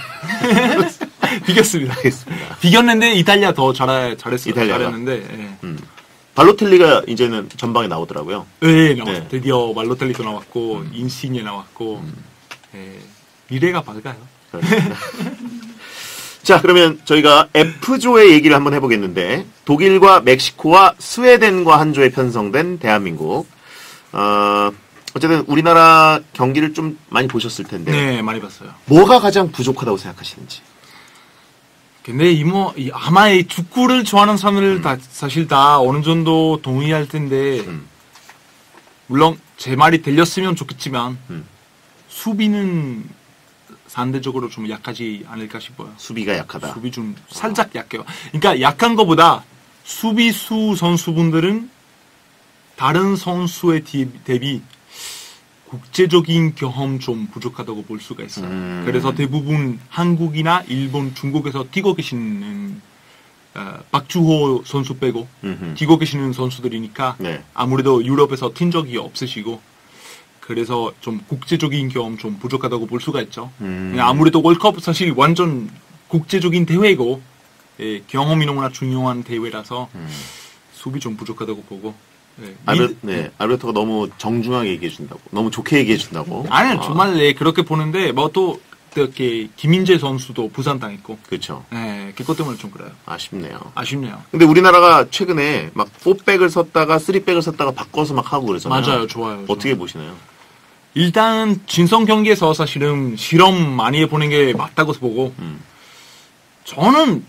비겼습니다. 알겠습니다. 비겼는데 이탈리아 더 잘했어요. 이탈리아가? 잘했는데, 예. 발로텔리가 이제는 전방에 나오더라고요. 네, 나왔어요. 네. 드디어 말로텔리도 나왔고, 인시니에 나왔고, 예. 미래가 밝아요. 그렇습니다. 자, 그러면 저희가 F조의 얘기를 한번 해보겠는데, 독일과 멕시코와 스웨덴과 한 조에 편성된 대한민국. 어쨌든 우리나라 경기를 좀 많이 보셨을 텐데, 네, 많이 봤어요. 뭐가 가장 부족하다고 생각하시는지. 근데 아마 이 축구를 좋아하는 사람들 사실 다 어느 정도 동의할 텐데, 물론 제 말이 들렸으면 좋겠지만, 수비는 상대적으로 좀 약하지 않을까 싶어요. 수비가 약하다. 수비 좀 살짝 약해요. 그러니까 약한 것보다 수비수 선수분들은 다른 선수에 대비 국제적인 경험 좀 부족하다고 볼 수가 있어요. 그래서 대부분 한국이나 일본, 중국에서 뛰고 계시는 박주호 선수 빼고 뛰고 계시는 선수들이니까 네. 아무래도 유럽에서 뛴 적이 없으시고 그래서 좀 국제적인 경험 좀 부족하다고 볼 수가 있죠. 아무래도 월컵 사실 완전 국제적인 대회고 경험이 너무나 중요한 대회라서 수비 좀 부족하다고 보고. 네. 알베르토가 너무 정중하게 얘기해준다고. 너무 좋게 얘기해준다고. 아니요, 정말 네, 그렇게 보는데, 뭐 또, 이렇게, 김민재 선수도 부상당했고. 그렇죠. 네, 그것 때문에 좀 그래요. 아쉽네요. 근데 우리나라가 최근에 막 4백을 썼다가 3백을 썼다가 바꿔서 막 하고 그러잖아요. 맞아요, 좋아요. 어떻게 보시나요? 일단, 진성 경기에서 사실은 실험 많이 해보는 게 맞다고 보고, 저는,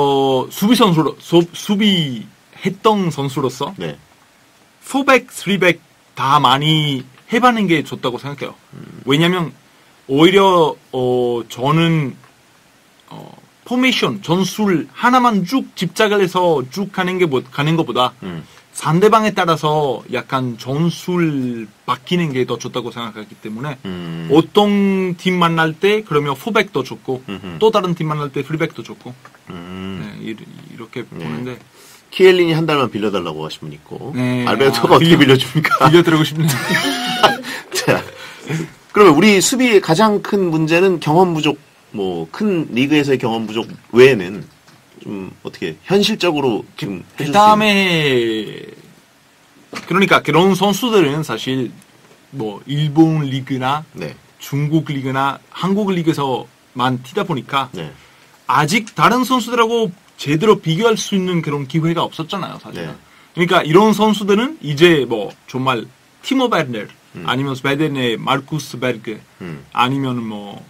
수비했던 선수로서, 네. 4백, 3백 다 많이 해봤는 게 좋다고 생각해요. 왜냐면, 오히려, 저는, 포메이션, 전술 하나만 쭉 집착을 해서 쭉 가는 것보다, 상대방에 따라서 약간 전술 바뀌는 게 더 좋다고 생각하기 때문에, 어떤 팀 만날 때, 그러면 4백도 좋고, 또 다른 팀 만날 때 3백도 좋고, 네, 이렇게 보는데, 키엘린이 한 달만 빌려달라고 하신 분 있고, 네, 알베르토가 어떻게 빌려줍니까? 빌려드리고 싶네요. 자, 그러면 우리 수비의 가장 큰 문제는 경험 부족, 뭐, 큰 리그에서의 경험 부족 외에는 좀 어떻게 현실적으로 좀 그 해줄 다음에, 그러니까 그런 선수들은 사실 뭐, 일본 리그나 네. 중국 리그나 한국 리그에서만 뛰다 보니까 네. 아직 다른 선수들하고 제대로 비교할 수 있는 그런 기회가 없었잖아요, 사실. 네. 그러니까 이런 선수들은 이제 뭐 정말 티모 베르너 아니면 스웨덴의 마르쿠스 베르그 아니면 뭐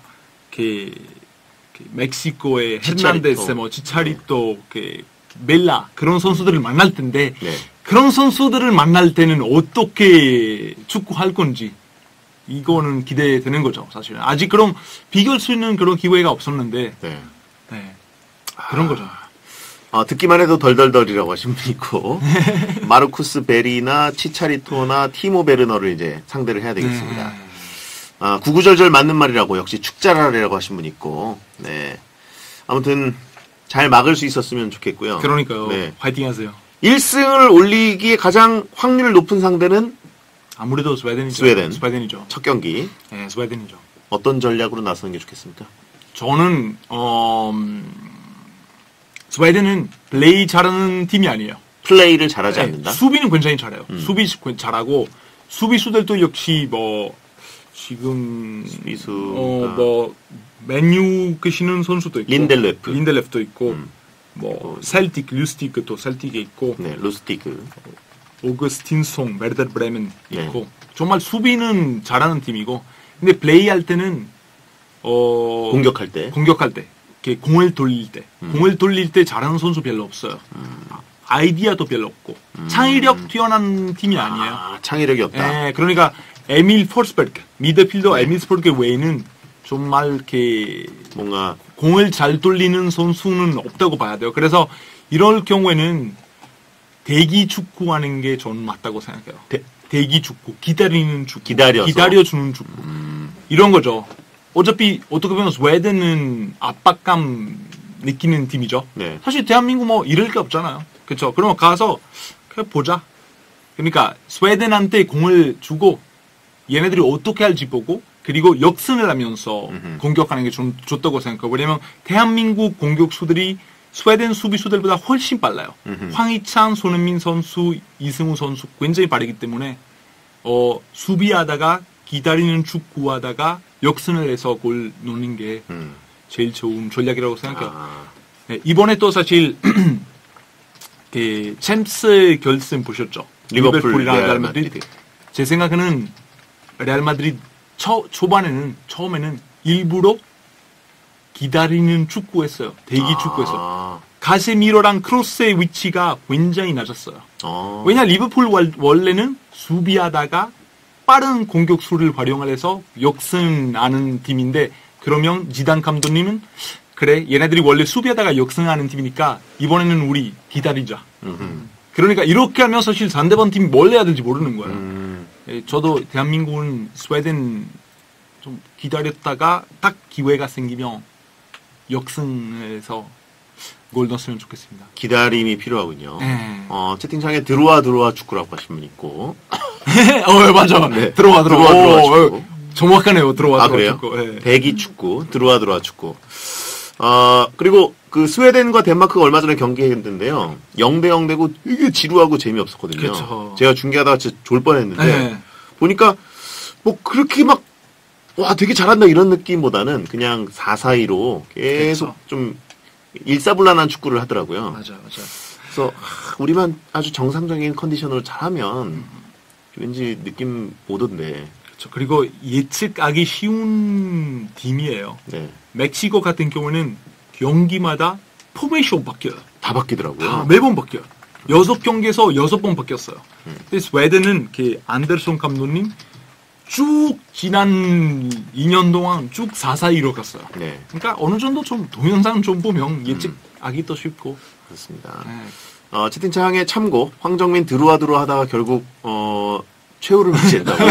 멕시코의 헤르난데스 뭐 치차리토 멜라 그런 선수들을 만날 텐데 네. 그런 선수들을 만날 때는 어떻게 축구할 건지 이거는 기대되는 거죠, 사실은. 아직 그런 비교할 수 있는 그런 기회가 없었는데 네. 네. 그런 거죠. 듣기만 해도 덜덜덜이라고 하신 분 있고, 마르쿠스 베리나 치차리토나 티모 베르너를 이제 상대를 해야 되겠습니다. 구구절절 맞는 말이라고 역시 축자라라고 하신 분 있고, 네. 아무튼, 잘 막을 수 있었으면 좋겠고요. 그러니까요. 네. 파이팅 하세요. 1승을 올리기에 가장 확률 높은 상대는? 아무래도 스웨덴이죠. 스웨덴이죠. 첫 경기. 네, 스웨덴이죠. 어떤 전략으로 나서는 게 좋겠습니까? 저는, 스웨덴은 플레이 잘하는 팀이 아니에요. 플레이를 잘하지 않는다? 수비는 굉장히 잘해요. 수비 잘하고, 수비수들도 역시 뭐, 지금, 뭐, 맨유 계시는 선수도 있고, 린델레프도 있고, 뭐, 루스티크도 셀틱에 있고, 네, 루스티크. 오거스틴송, 베르더 브레멘 있고, 정말 수비는 잘하는 팀이고, 근데 플레이할 때는, 공격할 때. 이렇게 공을 돌릴 때 잘하는 선수 별로 없어요. 아이디어도 별로 없고, 창의력 뛰어난 팀이 아니에요. 창의력이 없다. 네, 그러니까, 에밀 포스베르크, 미드필더 에밀 포스베르크 외에는 정말 이렇게, 뭔가, 공을 잘 돌리는 선수는 없다고 봐야 돼요. 그래서, 이럴 경우에는, 대기 축구하는 게 저는 맞다고 생각해요. 대기 축구, 기다리는 축구. 기다려주는 축구. 이런 거죠. 어차피 어떻게 보면 스웨덴은 압박감 느끼는 팀이죠. 네. 사실 대한민국 뭐 잃을 게 없잖아요. 그렇죠. 그러면 가서 그냥 보자. 그러니까 스웨덴한테 공을 주고 얘네들이 어떻게 할지 보고 그리고 역습을 하면서 공격하는 게 좀 좋다고 생각해요. 왜냐면 대한민국 공격수들이 스웨덴 수비수들보다 훨씬 빨라요. 황희찬, 손흥민 선수, 이승우 선수 굉장히 빠르기 때문에 수비하다가 기다리는 축구하다가 역습을 해서 골 넣는 게 제일 좋은 전략이라고 생각해요. 네, 이번에 또 사실 그 챔스 결승 보셨죠? 리버풀이랑 레알 마드리드. 제 생각에는 레알 마드리드 처음에는 일부러 기다리는 축구했어요. 대기 축구했어요. 가세미로랑 크로스의 위치가 굉장히 낮았어요. 왜냐 리버풀 원래는 수비하다가 빠른 공격수를 활용해서 역승하는 팀인데 그러면 지단 감독님은 그래 얘네들이 원래 수비하다가 역승하는 팀이니까 이번에는 우리 기다리자. 그러니까 이렇게 하면 사실 상대방 팀이 뭘 해야 될지 모르는 거예요. 저도 대한민국은 스웨덴 좀 기다렸다가 딱 기회가 생기면 역승해서 골 넣었으면 좋겠습니다. 기다림이 필요하군요. 네. 채팅창에 들어와 축구라고 하신 분 있고. 맞아. 네. 들어와 축구. 정확하네요. 들어와 그래요? 축구. 네. 대기 축구, 들어와 축구. 그리고 그 스웨덴과 덴마크가 얼마 전에 경기했는데요. 0대0 되고 이게 지루하고 재미없었거든요. 그렇죠. 제가 중계하다가 진짜 졸 뻔했는데 네. 보니까 뭐 그렇게 막 와 되게 잘한다 이런 느낌보다는 그냥 4-4-2로 계속 그렇죠. 좀 일사불란한 축구를 하더라고요. 맞아. 그래서 우리만 아주 정상적인 컨디션으로 잘하면 왠지 느낌 오던데. 그렇죠. 그리고 예측하기 쉬운 팀이에요. 네. 멕시코 같은 경우는 경기마다 포메이션 바뀌어요. 다 바뀌더라고요. 다 매번 바뀌어요. 6경기에서 6번 바뀌었어요. 근데 스웨덴은 그 안데르손 감독님 쭉 지난 2년 동안 쭉 4-4-2로 갔어요. 네, 그러니까 어느 정도 좀 동영상 좀 보면 예측하기도 쉽고. 그렇습니다. 네. 채팅창에 참고 황정민 드루아 하다가 결국 최후를 맞이했다고.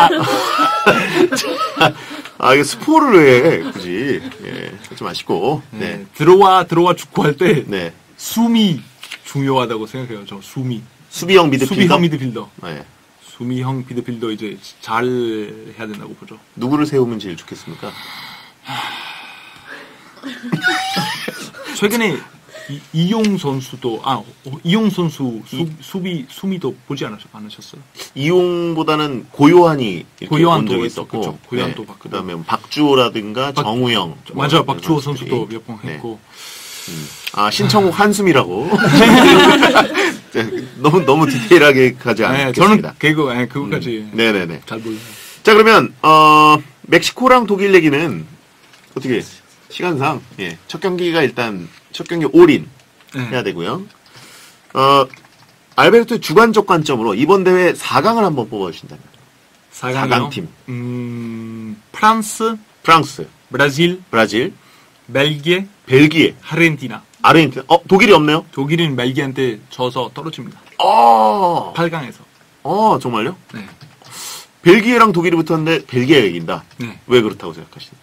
이게 스포를 해 굳이. 예, 좀 아쉽고. 네. 들어와 축구할 때 네. 숨이 중요하다고 생각해요. 저 숨이. 수비형 미드필더. 수비형 미드필더. 네. 수미형 미드필더 이제 잘 해야 된다고 보죠. 누구를 세우면 제일 좋겠습니까? 최근에 이용 선수도 이용 선수 수미도 보지 않으셨어요? 이용보다는 고요한이 이렇게 고요한도 본 적이 있었고, 있었고, 그렇죠. 고요한도 바꾸고. 그다음에 박주호라든가 정우영, 맞아요. 박주호 선수들이. 선수도 몇 번 했고. 신청욱 한숨이라고. 너무 디테일하게 가지 네, 않겠습니다. 저는 그거까지 네네네. 잘 몰라요. 자, 그러면 멕시코랑 독일 얘기는 어떻게 시간상 첫 경기가 일단 첫 경기 올인 해야 되고요. 알베르토의 주관적 관점으로 이번 대회 4강을 한번 뽑아주신다면 4강 팀. 프랑스, 브라질, 벨기에, 아르헨티나. 독일이 없네요. 독일은 벨기에한테 져서 떨어집니다. 8강에서. 정말요? 네. 벨기에랑 독일이 붙었는데 벨기에가 이긴다. 네. 왜 그렇다고 생각하시는지?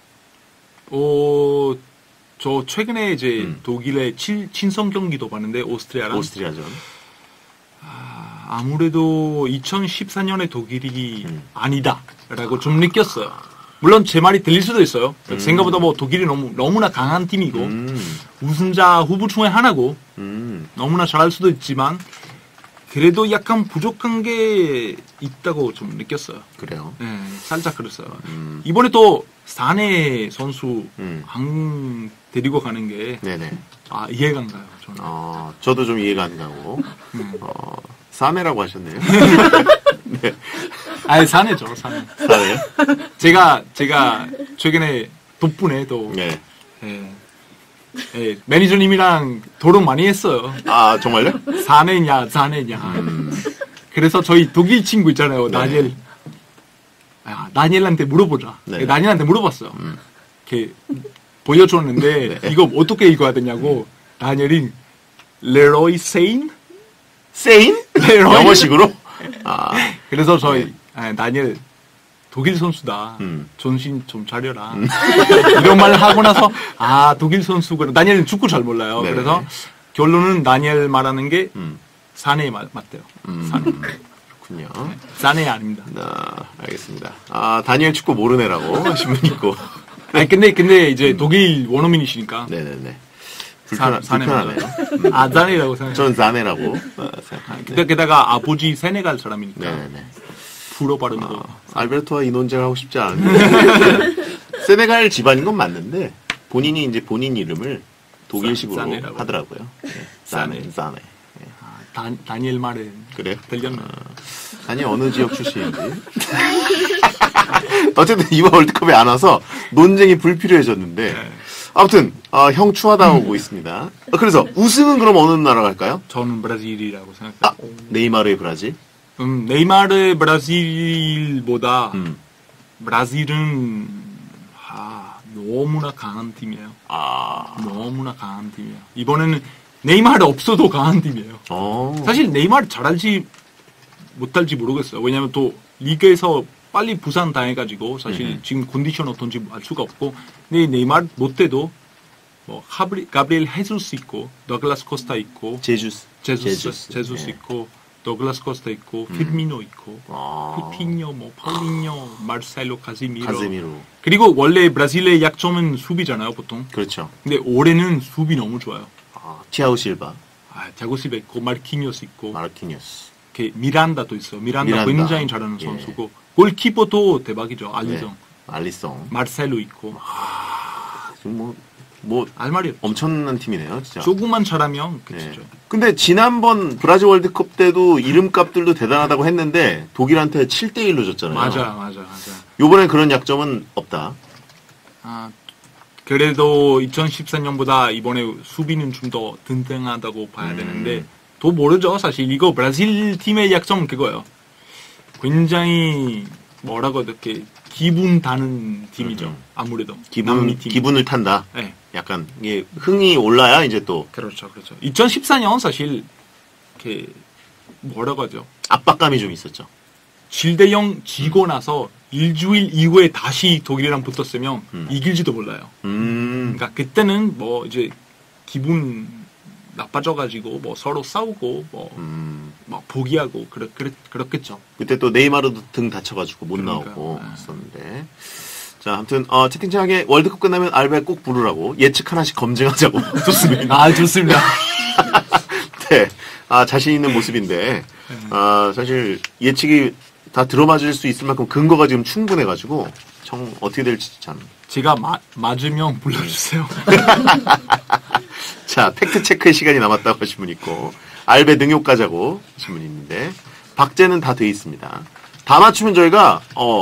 저 최근에 이제 독일의 친선 경기도 봤는데 오스트리아전. 아무래도 2014년에 독일이 아니다라고 좀 느꼈어요. 물론 제 말이 들릴 수도 있어요. 생각보다 뭐 독일이 너무나 강한 팀이고 우승자 후보 중에 하나고 너무나 잘할 수도 있지만 그래도 약간 부족한 게 있다고 좀 느꼈어요. 그래요? 네, 살짝 그랬어요. 이번에 또 사내 선수 안 데리고 가는 게 네네. 이해가 안 가요. 저는. 저도 좀 이해가 안 가고. 사내라고 하셨네요. 네. 사내죠, 사내. 사내요? 제가 최근에 덕분에 또 네. 매니저님이랑 토론 많이 했어요. 정말요? 사내냐. 그래서 저희 독일 친구 있잖아요, 네. 다니엘. 다니엘한테 물어보자. 네. 다니엘한테 물어봤어요. 이렇게 보여줬는데 이거 어떻게 읽어야 되냐고. 다니엘이 레로이 세인? 레로이? 영어식으로? 그래서 저희 다니엘 독일 선수다. 정신 좀 차려라. 이런 말을 하고 나서 독일 선수구나. 다니엘은 축구 잘 몰라요. 네네. 그래서 결론은 다니엘 말하는 게 사내 맞대요. 사내. 그렇군요. 사내 아닙니다. 알겠습니다. 다니엘 축구 모르네라고 하신 분 있고. 근데 이제 독일 원어민이시니까. 네네네. 사내 불편하네요. 사내라고 생각해요. 저는 자네라고 생각합니다. 게다가 아버지 세네갈 사람이니까. 네네네. 불어 발음도. 알베르토와 이 논쟁을 하고 싶지 않은데 세네갈 집안인 건 맞는데 본인이 이제 본인 이름을 독일식으로 사네라고. 하더라고요. 사네. 다니엘 말에 그래요? 들렸나요? 아니 어느 지역 출신인지. 어쨌든 이번 월드컵에 안 와서 논쟁이 불필요해졌는데 아무튼 형 추하다 오고 있습니다. 그래서 우승은 그럼 어느 나라 갈까요? 저는 브라질이라고 생각해요. 네이마르의 브라질? 네이마르의 브라질보다 브라질은 너무나 강한 팀이에요. 너무나 강한 팀이에요. 이번에는 네이마르 없어도 강한 팀이에요. 사실 네이마르 잘할지 못할지 모르겠어요. 왜냐하면 또 리그에서 빨리 부상 당해가지고 사실 지금 컨디션 어떤지 알 수가 없고 근데 네이마르 못해도 뭐 가브리엘 헤수스 있고 더글라스 코스타 있고 제주스 제수스 있고 더글라스 코스타 있고 피르미노 있고 아, 쿠티뇨, 뭐 파울리뇨, 마르셀로, 카시미로. 카제미로. 그리고 원래 브라질의 약점은 수비잖아요, 보통. 그렇죠. 근데 올해는 수비 너무 좋아요. 아, 티아오 실바, 자고 실바 있고 마르키니오스 있고 마르키니오스. 이렇게 미란다도 있어요. 미란다 미란다. 굉장히 잘하는 예. 선수고 골키퍼도 대박이죠. 알리송, 네. 알리송. 마르셀로 있고 지금 뭐 알 말이 없죠. 엄청난 팀이네요, 진짜. 조금만 잘하면 네. 그치죠. 근데 지난번 브라질 월드컵 때도 이름값들도 대단하다고 했는데 독일한테 7대1로 졌잖아요. 맞아. 요번엔 그런 약점은 없다. 그래도 2014년보다 이번에 수비는 좀 더 든든하다고 봐야 되는데 또 모르죠. 사실 이거 브라질 팀의 약점은 그거예요. 굉장히 뭐라고 이렇게 기분 타는 팀이죠. 아무래도 남미 팀. 기분을 탄다. 네. 약간 이게 흥이 올라야 이제 또 그렇죠. 2014년 사실 이렇게 뭐라고 하죠? 압박감이 좀 있었죠. 7대0 지고 나서 일주일 이후에 다시 독일이랑 붙었으면 이길지도 몰라요. 음. 그러니까 그때는 뭐 이제 기분 나빠져가지고 뭐 서로 싸우고 막 포기하고 그렇겠죠. 그때 또 네이마르도 등 다쳐가지고 못 그러니까요. 나오고 네. 했었는데. 자, 아무튼 채팅창에 월드컵 끝나면 알베 꼭 부르라고 예측 하나씩 검증하자고. 좋습니다. 좋습니다. 네. 자신 있는 모습인데 사실 예측이 다 들어맞을 수 있을 만큼 근거가 지금 충분해가지고 어떻게 될지 참. 제가 맞으면 불러주세요. 자, 팩트 체크의 시간이 남았다고 하신 분 있고 알베 능욕 가자고 하신 분 있는데 박제는 다 돼 있습니다. 다 맞추면 저희가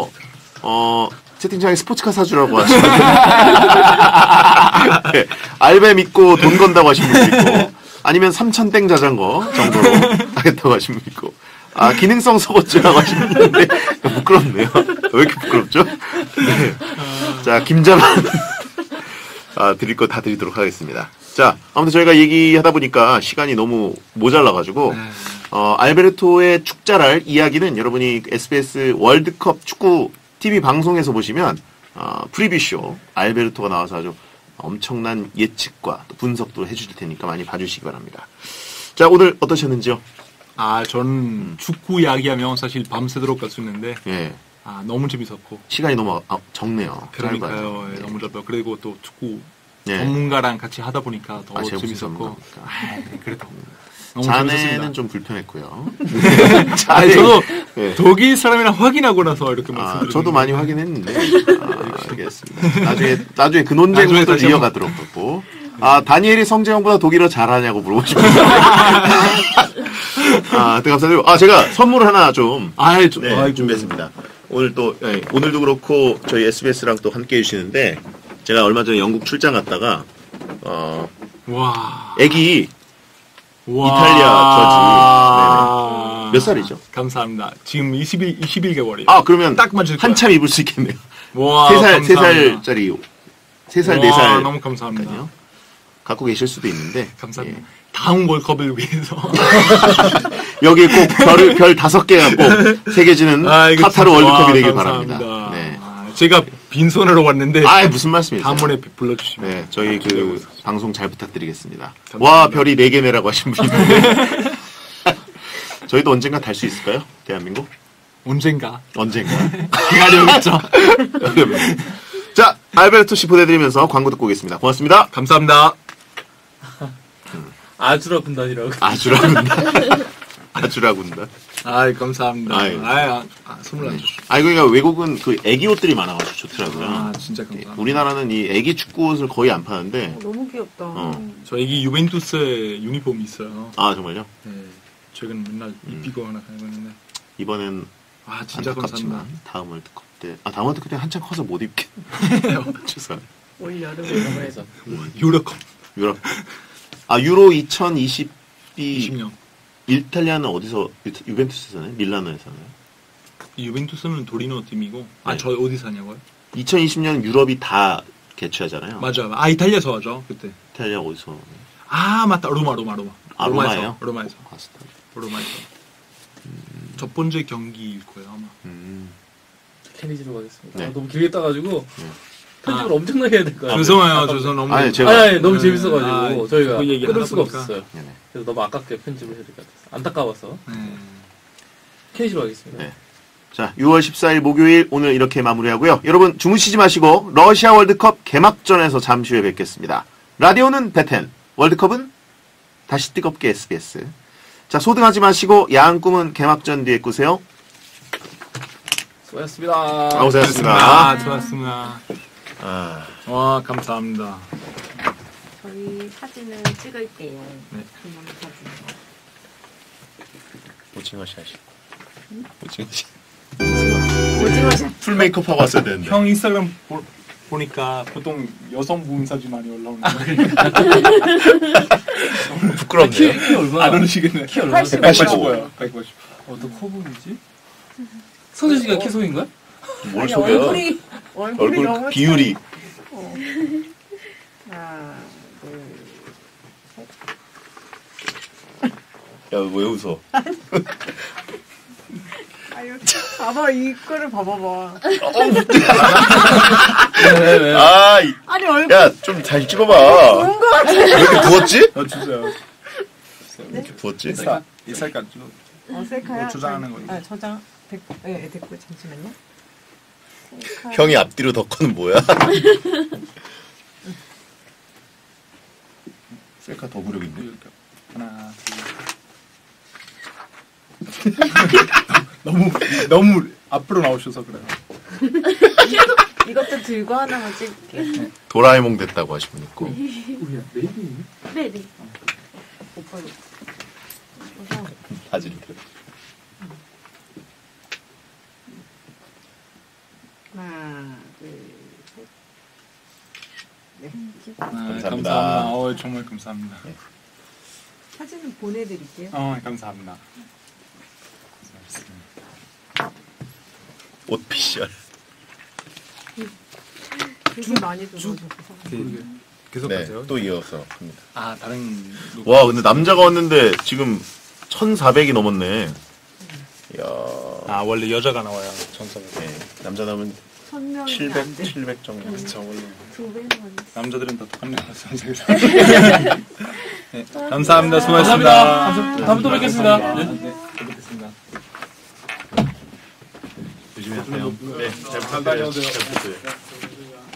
채팅창에 스포츠카 사주라고 하시는 분 네, 알베 믿고 돈 건다고 하신 분도 있고 아니면 3,000땡 자전거 정도로 하겠다고 하신 분 있고 기능성 속옷주라고 하시는 분인데 부끄럽네요. 왜 이렇게 부끄럽죠? 네. 자, 김자만 드릴 거 다 드리도록 하겠습니다. 자, 아무튼 저희가 얘기하다 보니까 시간이 너무 모자라가지고 알베르토의 축자랄 이야기는 여러분이 SBS 월드컵 축구 TV 방송에서 보시면 프리뷰쇼 알베르토가 나와서 아주 엄청난 예측과 또 분석도 해주실 테니까 많이 봐주시기 바랍니다. 자, 오늘 어떠셨는지요? 전 축구 이야기하면 사실 밤새도록 갈 수 있는데 예. 너무 재밌었고 시간이 너무 적네요. 그러니까요. 짧아요. 예, 너무 짧아요. 그리고 또 축구 예. 전문가랑 같이 하다 보니까 더 제가 무슨 재밌었고 전문가입니까? 그래도 너무 자네는 재밌었습니다. 좀 불편했고요. 저도 예. 독일 사람이랑 확인하고 나서 이렇게 말씀드렸는데 저도 많이 확인했는데 알겠습니다. 나중에 그 논쟁을 나중에 또 다시 이어가도록 하고 다니엘이 성재형보다 독일어 잘하냐고 물어보시면 감사드리고 제가 선물 하나 좀 준비했습니다. 오늘 또 오늘도 그렇고 저희 SBS랑 또 함께 해주시는데 제가 얼마 전에 영국 출장 갔다가 와. 애기 와. 이탈리아 저지. 몇 살이죠? 감사합니다. 지금 21개월이에요. 그러면 딱 맞을 거야. 한참 입을 수 있겠네요. 와, 3살짜리 3살, 4살. 너무 감사합니다. 까지요. 갖고 계실 수도 있는데. 감사합니다. 예. 다음 월컵을 위해서. 여기에 꼭 별 5개가 꼭 새겨지는 카타르 월드컵이 되길 감사합니다. 바랍니다. 네. 제가 빈손으로 왔는데. 무슨 말씀이세요? 다음번에 불러주시면. 네, 저희 기대하고 방송 잘 부탁드리겠습니다. 감사합니다. 와, 별이 4개 내라고 하신 분이 있는데. 저희도 언젠가 달 수 있을까요? 대한민국? 언젠가. 기다리고 있죠. 자, 알베르토 씨 보내드리면서 광고 듣고 오겠습니다. 고맙습니다. 감사합니다. 아주라 군단이라고. 아주라 군단. 감사합니다. 선물 안 주시죠. 그러니까 외국은 그 애기 옷들이 많아가지고 좋더라고요. 진짜 감사합니다. 우리나라는 이 애기 축구 옷을 거의 안 파는데. 너무 귀엽다. 저 애기 유벤투스 유니폼이 있어요. 정말요? 네. 최근 맨날 입히고 하나 가고 있는데. 이번엔 진짜 감사합니다. 다음 월드컵 때 다음 월드컵 때 한참 커서 못 입게. 죄송합니다. 올 여름에 해서 유럽컵. 유로 2022 20년. 이탈리아는 어디서 유벤투스잖아요? 밀라노에서나요? 유벤투스는 도리노 팀이고. 네. 저 어디 사냐고요? 2020년 유럽이 다 개최하잖아요. 맞아요. 이탈리아에서 하죠 그때. 이탈리아 어디서? 맞다. 로마예요? 로마에서. 로마에서. 첫 번째 경기일 거예요 아마. 케니지로 가겠습니다. 네. 너무 길게 따가지고 편집을 엄청나게 해야 될 거예요. 죄송해요. 너무. 너무 재밌어가지고 저희가 그 얘기 끊을 하다 수가 보니까. 없었어요. 네네. 그래서 너무 아깝게 편집을 해야 될 것 같아서 안타까워서. 네. 캐시로 하겠습니다. 네. 자, 6월 14일 목요일 오늘 이렇게 마무리하고요. 여러분 주무시지 마시고 러시아 월드컵 개막전에서 잠시 후에 뵙겠습니다. 라디오는 베텐, 월드컵은 다시 뜨겁게 SBS. 자, 소등하지 마시고 야한 꿈은 개막전 뒤에 꾸세요. 수고하셨습니다. 고생하셨습니다. 수고하셨습니다. 아, 와, 감사합니다. 저희 사진을 찍을게요. 네. 그만 사진. 오징어 샷이. 오징어 샷. 오징어 샷. 풀 메이크업 하고 왔어야 되는데. 형 인스타그램 보니까 보통 여성 부인 사진 많이 올라오는데 부끄럽네요. 키 얼마나? 안 올리시겠네. 키 얼마나? 185요. 185. 어떤 커브이지? 선우 씨가 키 소인가? 뭘 아니, 속여? 얼굴이 얼굴 너무 비율이. 하나, 둘. 야, 왜 웃어? 아유, 봐봐, 이거를 봐봐봐. 왜? 아, 아니, 얼굴 야, 좀 잘 찍어봐. 좋은 거 같아. 왜 이렇게 부었지? 주세요. 왜 이렇게 부었지? 이 색깔 좀 셀카야? 저장하는 거. 아, 저장. 됐고, 예, 됐고, 잠시만요. 셀카. 형이 앞뒤로 덮고는 뭐야? 셀카 더 부력인데? 하나, 둘. 너무 앞으로 나오셔서 그래요. 이것도 들고 하나만 찍을게. 도라에몽 됐다고 하신 분 있고. 네네. 오빠 이거. 바지를. 하나, 둘, 셋. 네. 감사합니다. 정말 감사합니다. 사진은 보내드릴게요. 감사합니다. 옷 피셜. 되게 많이 들어오셔서. 계속 네, 하세요? 또 이어서 합니다. 아, 다른 와, 근데 남자가 왔는데 지금 1,400이 넘었네. 이야. 아, 원래 여자가 나와요. 전사가. 네, 남자 나오면 선명이 700, 안 돼. 700 정도. 그렇죠, 원래. 2배는 남자들은 다 똑같네요. 네, 감사합니다. 수고하셨습니다. 감사합니다. 다음에 또 뵙겠습니다. 네. 또 뵙겠습니다. 조심히 하세요. 네, 잘 부탁드려요. 잘 부탁드려요.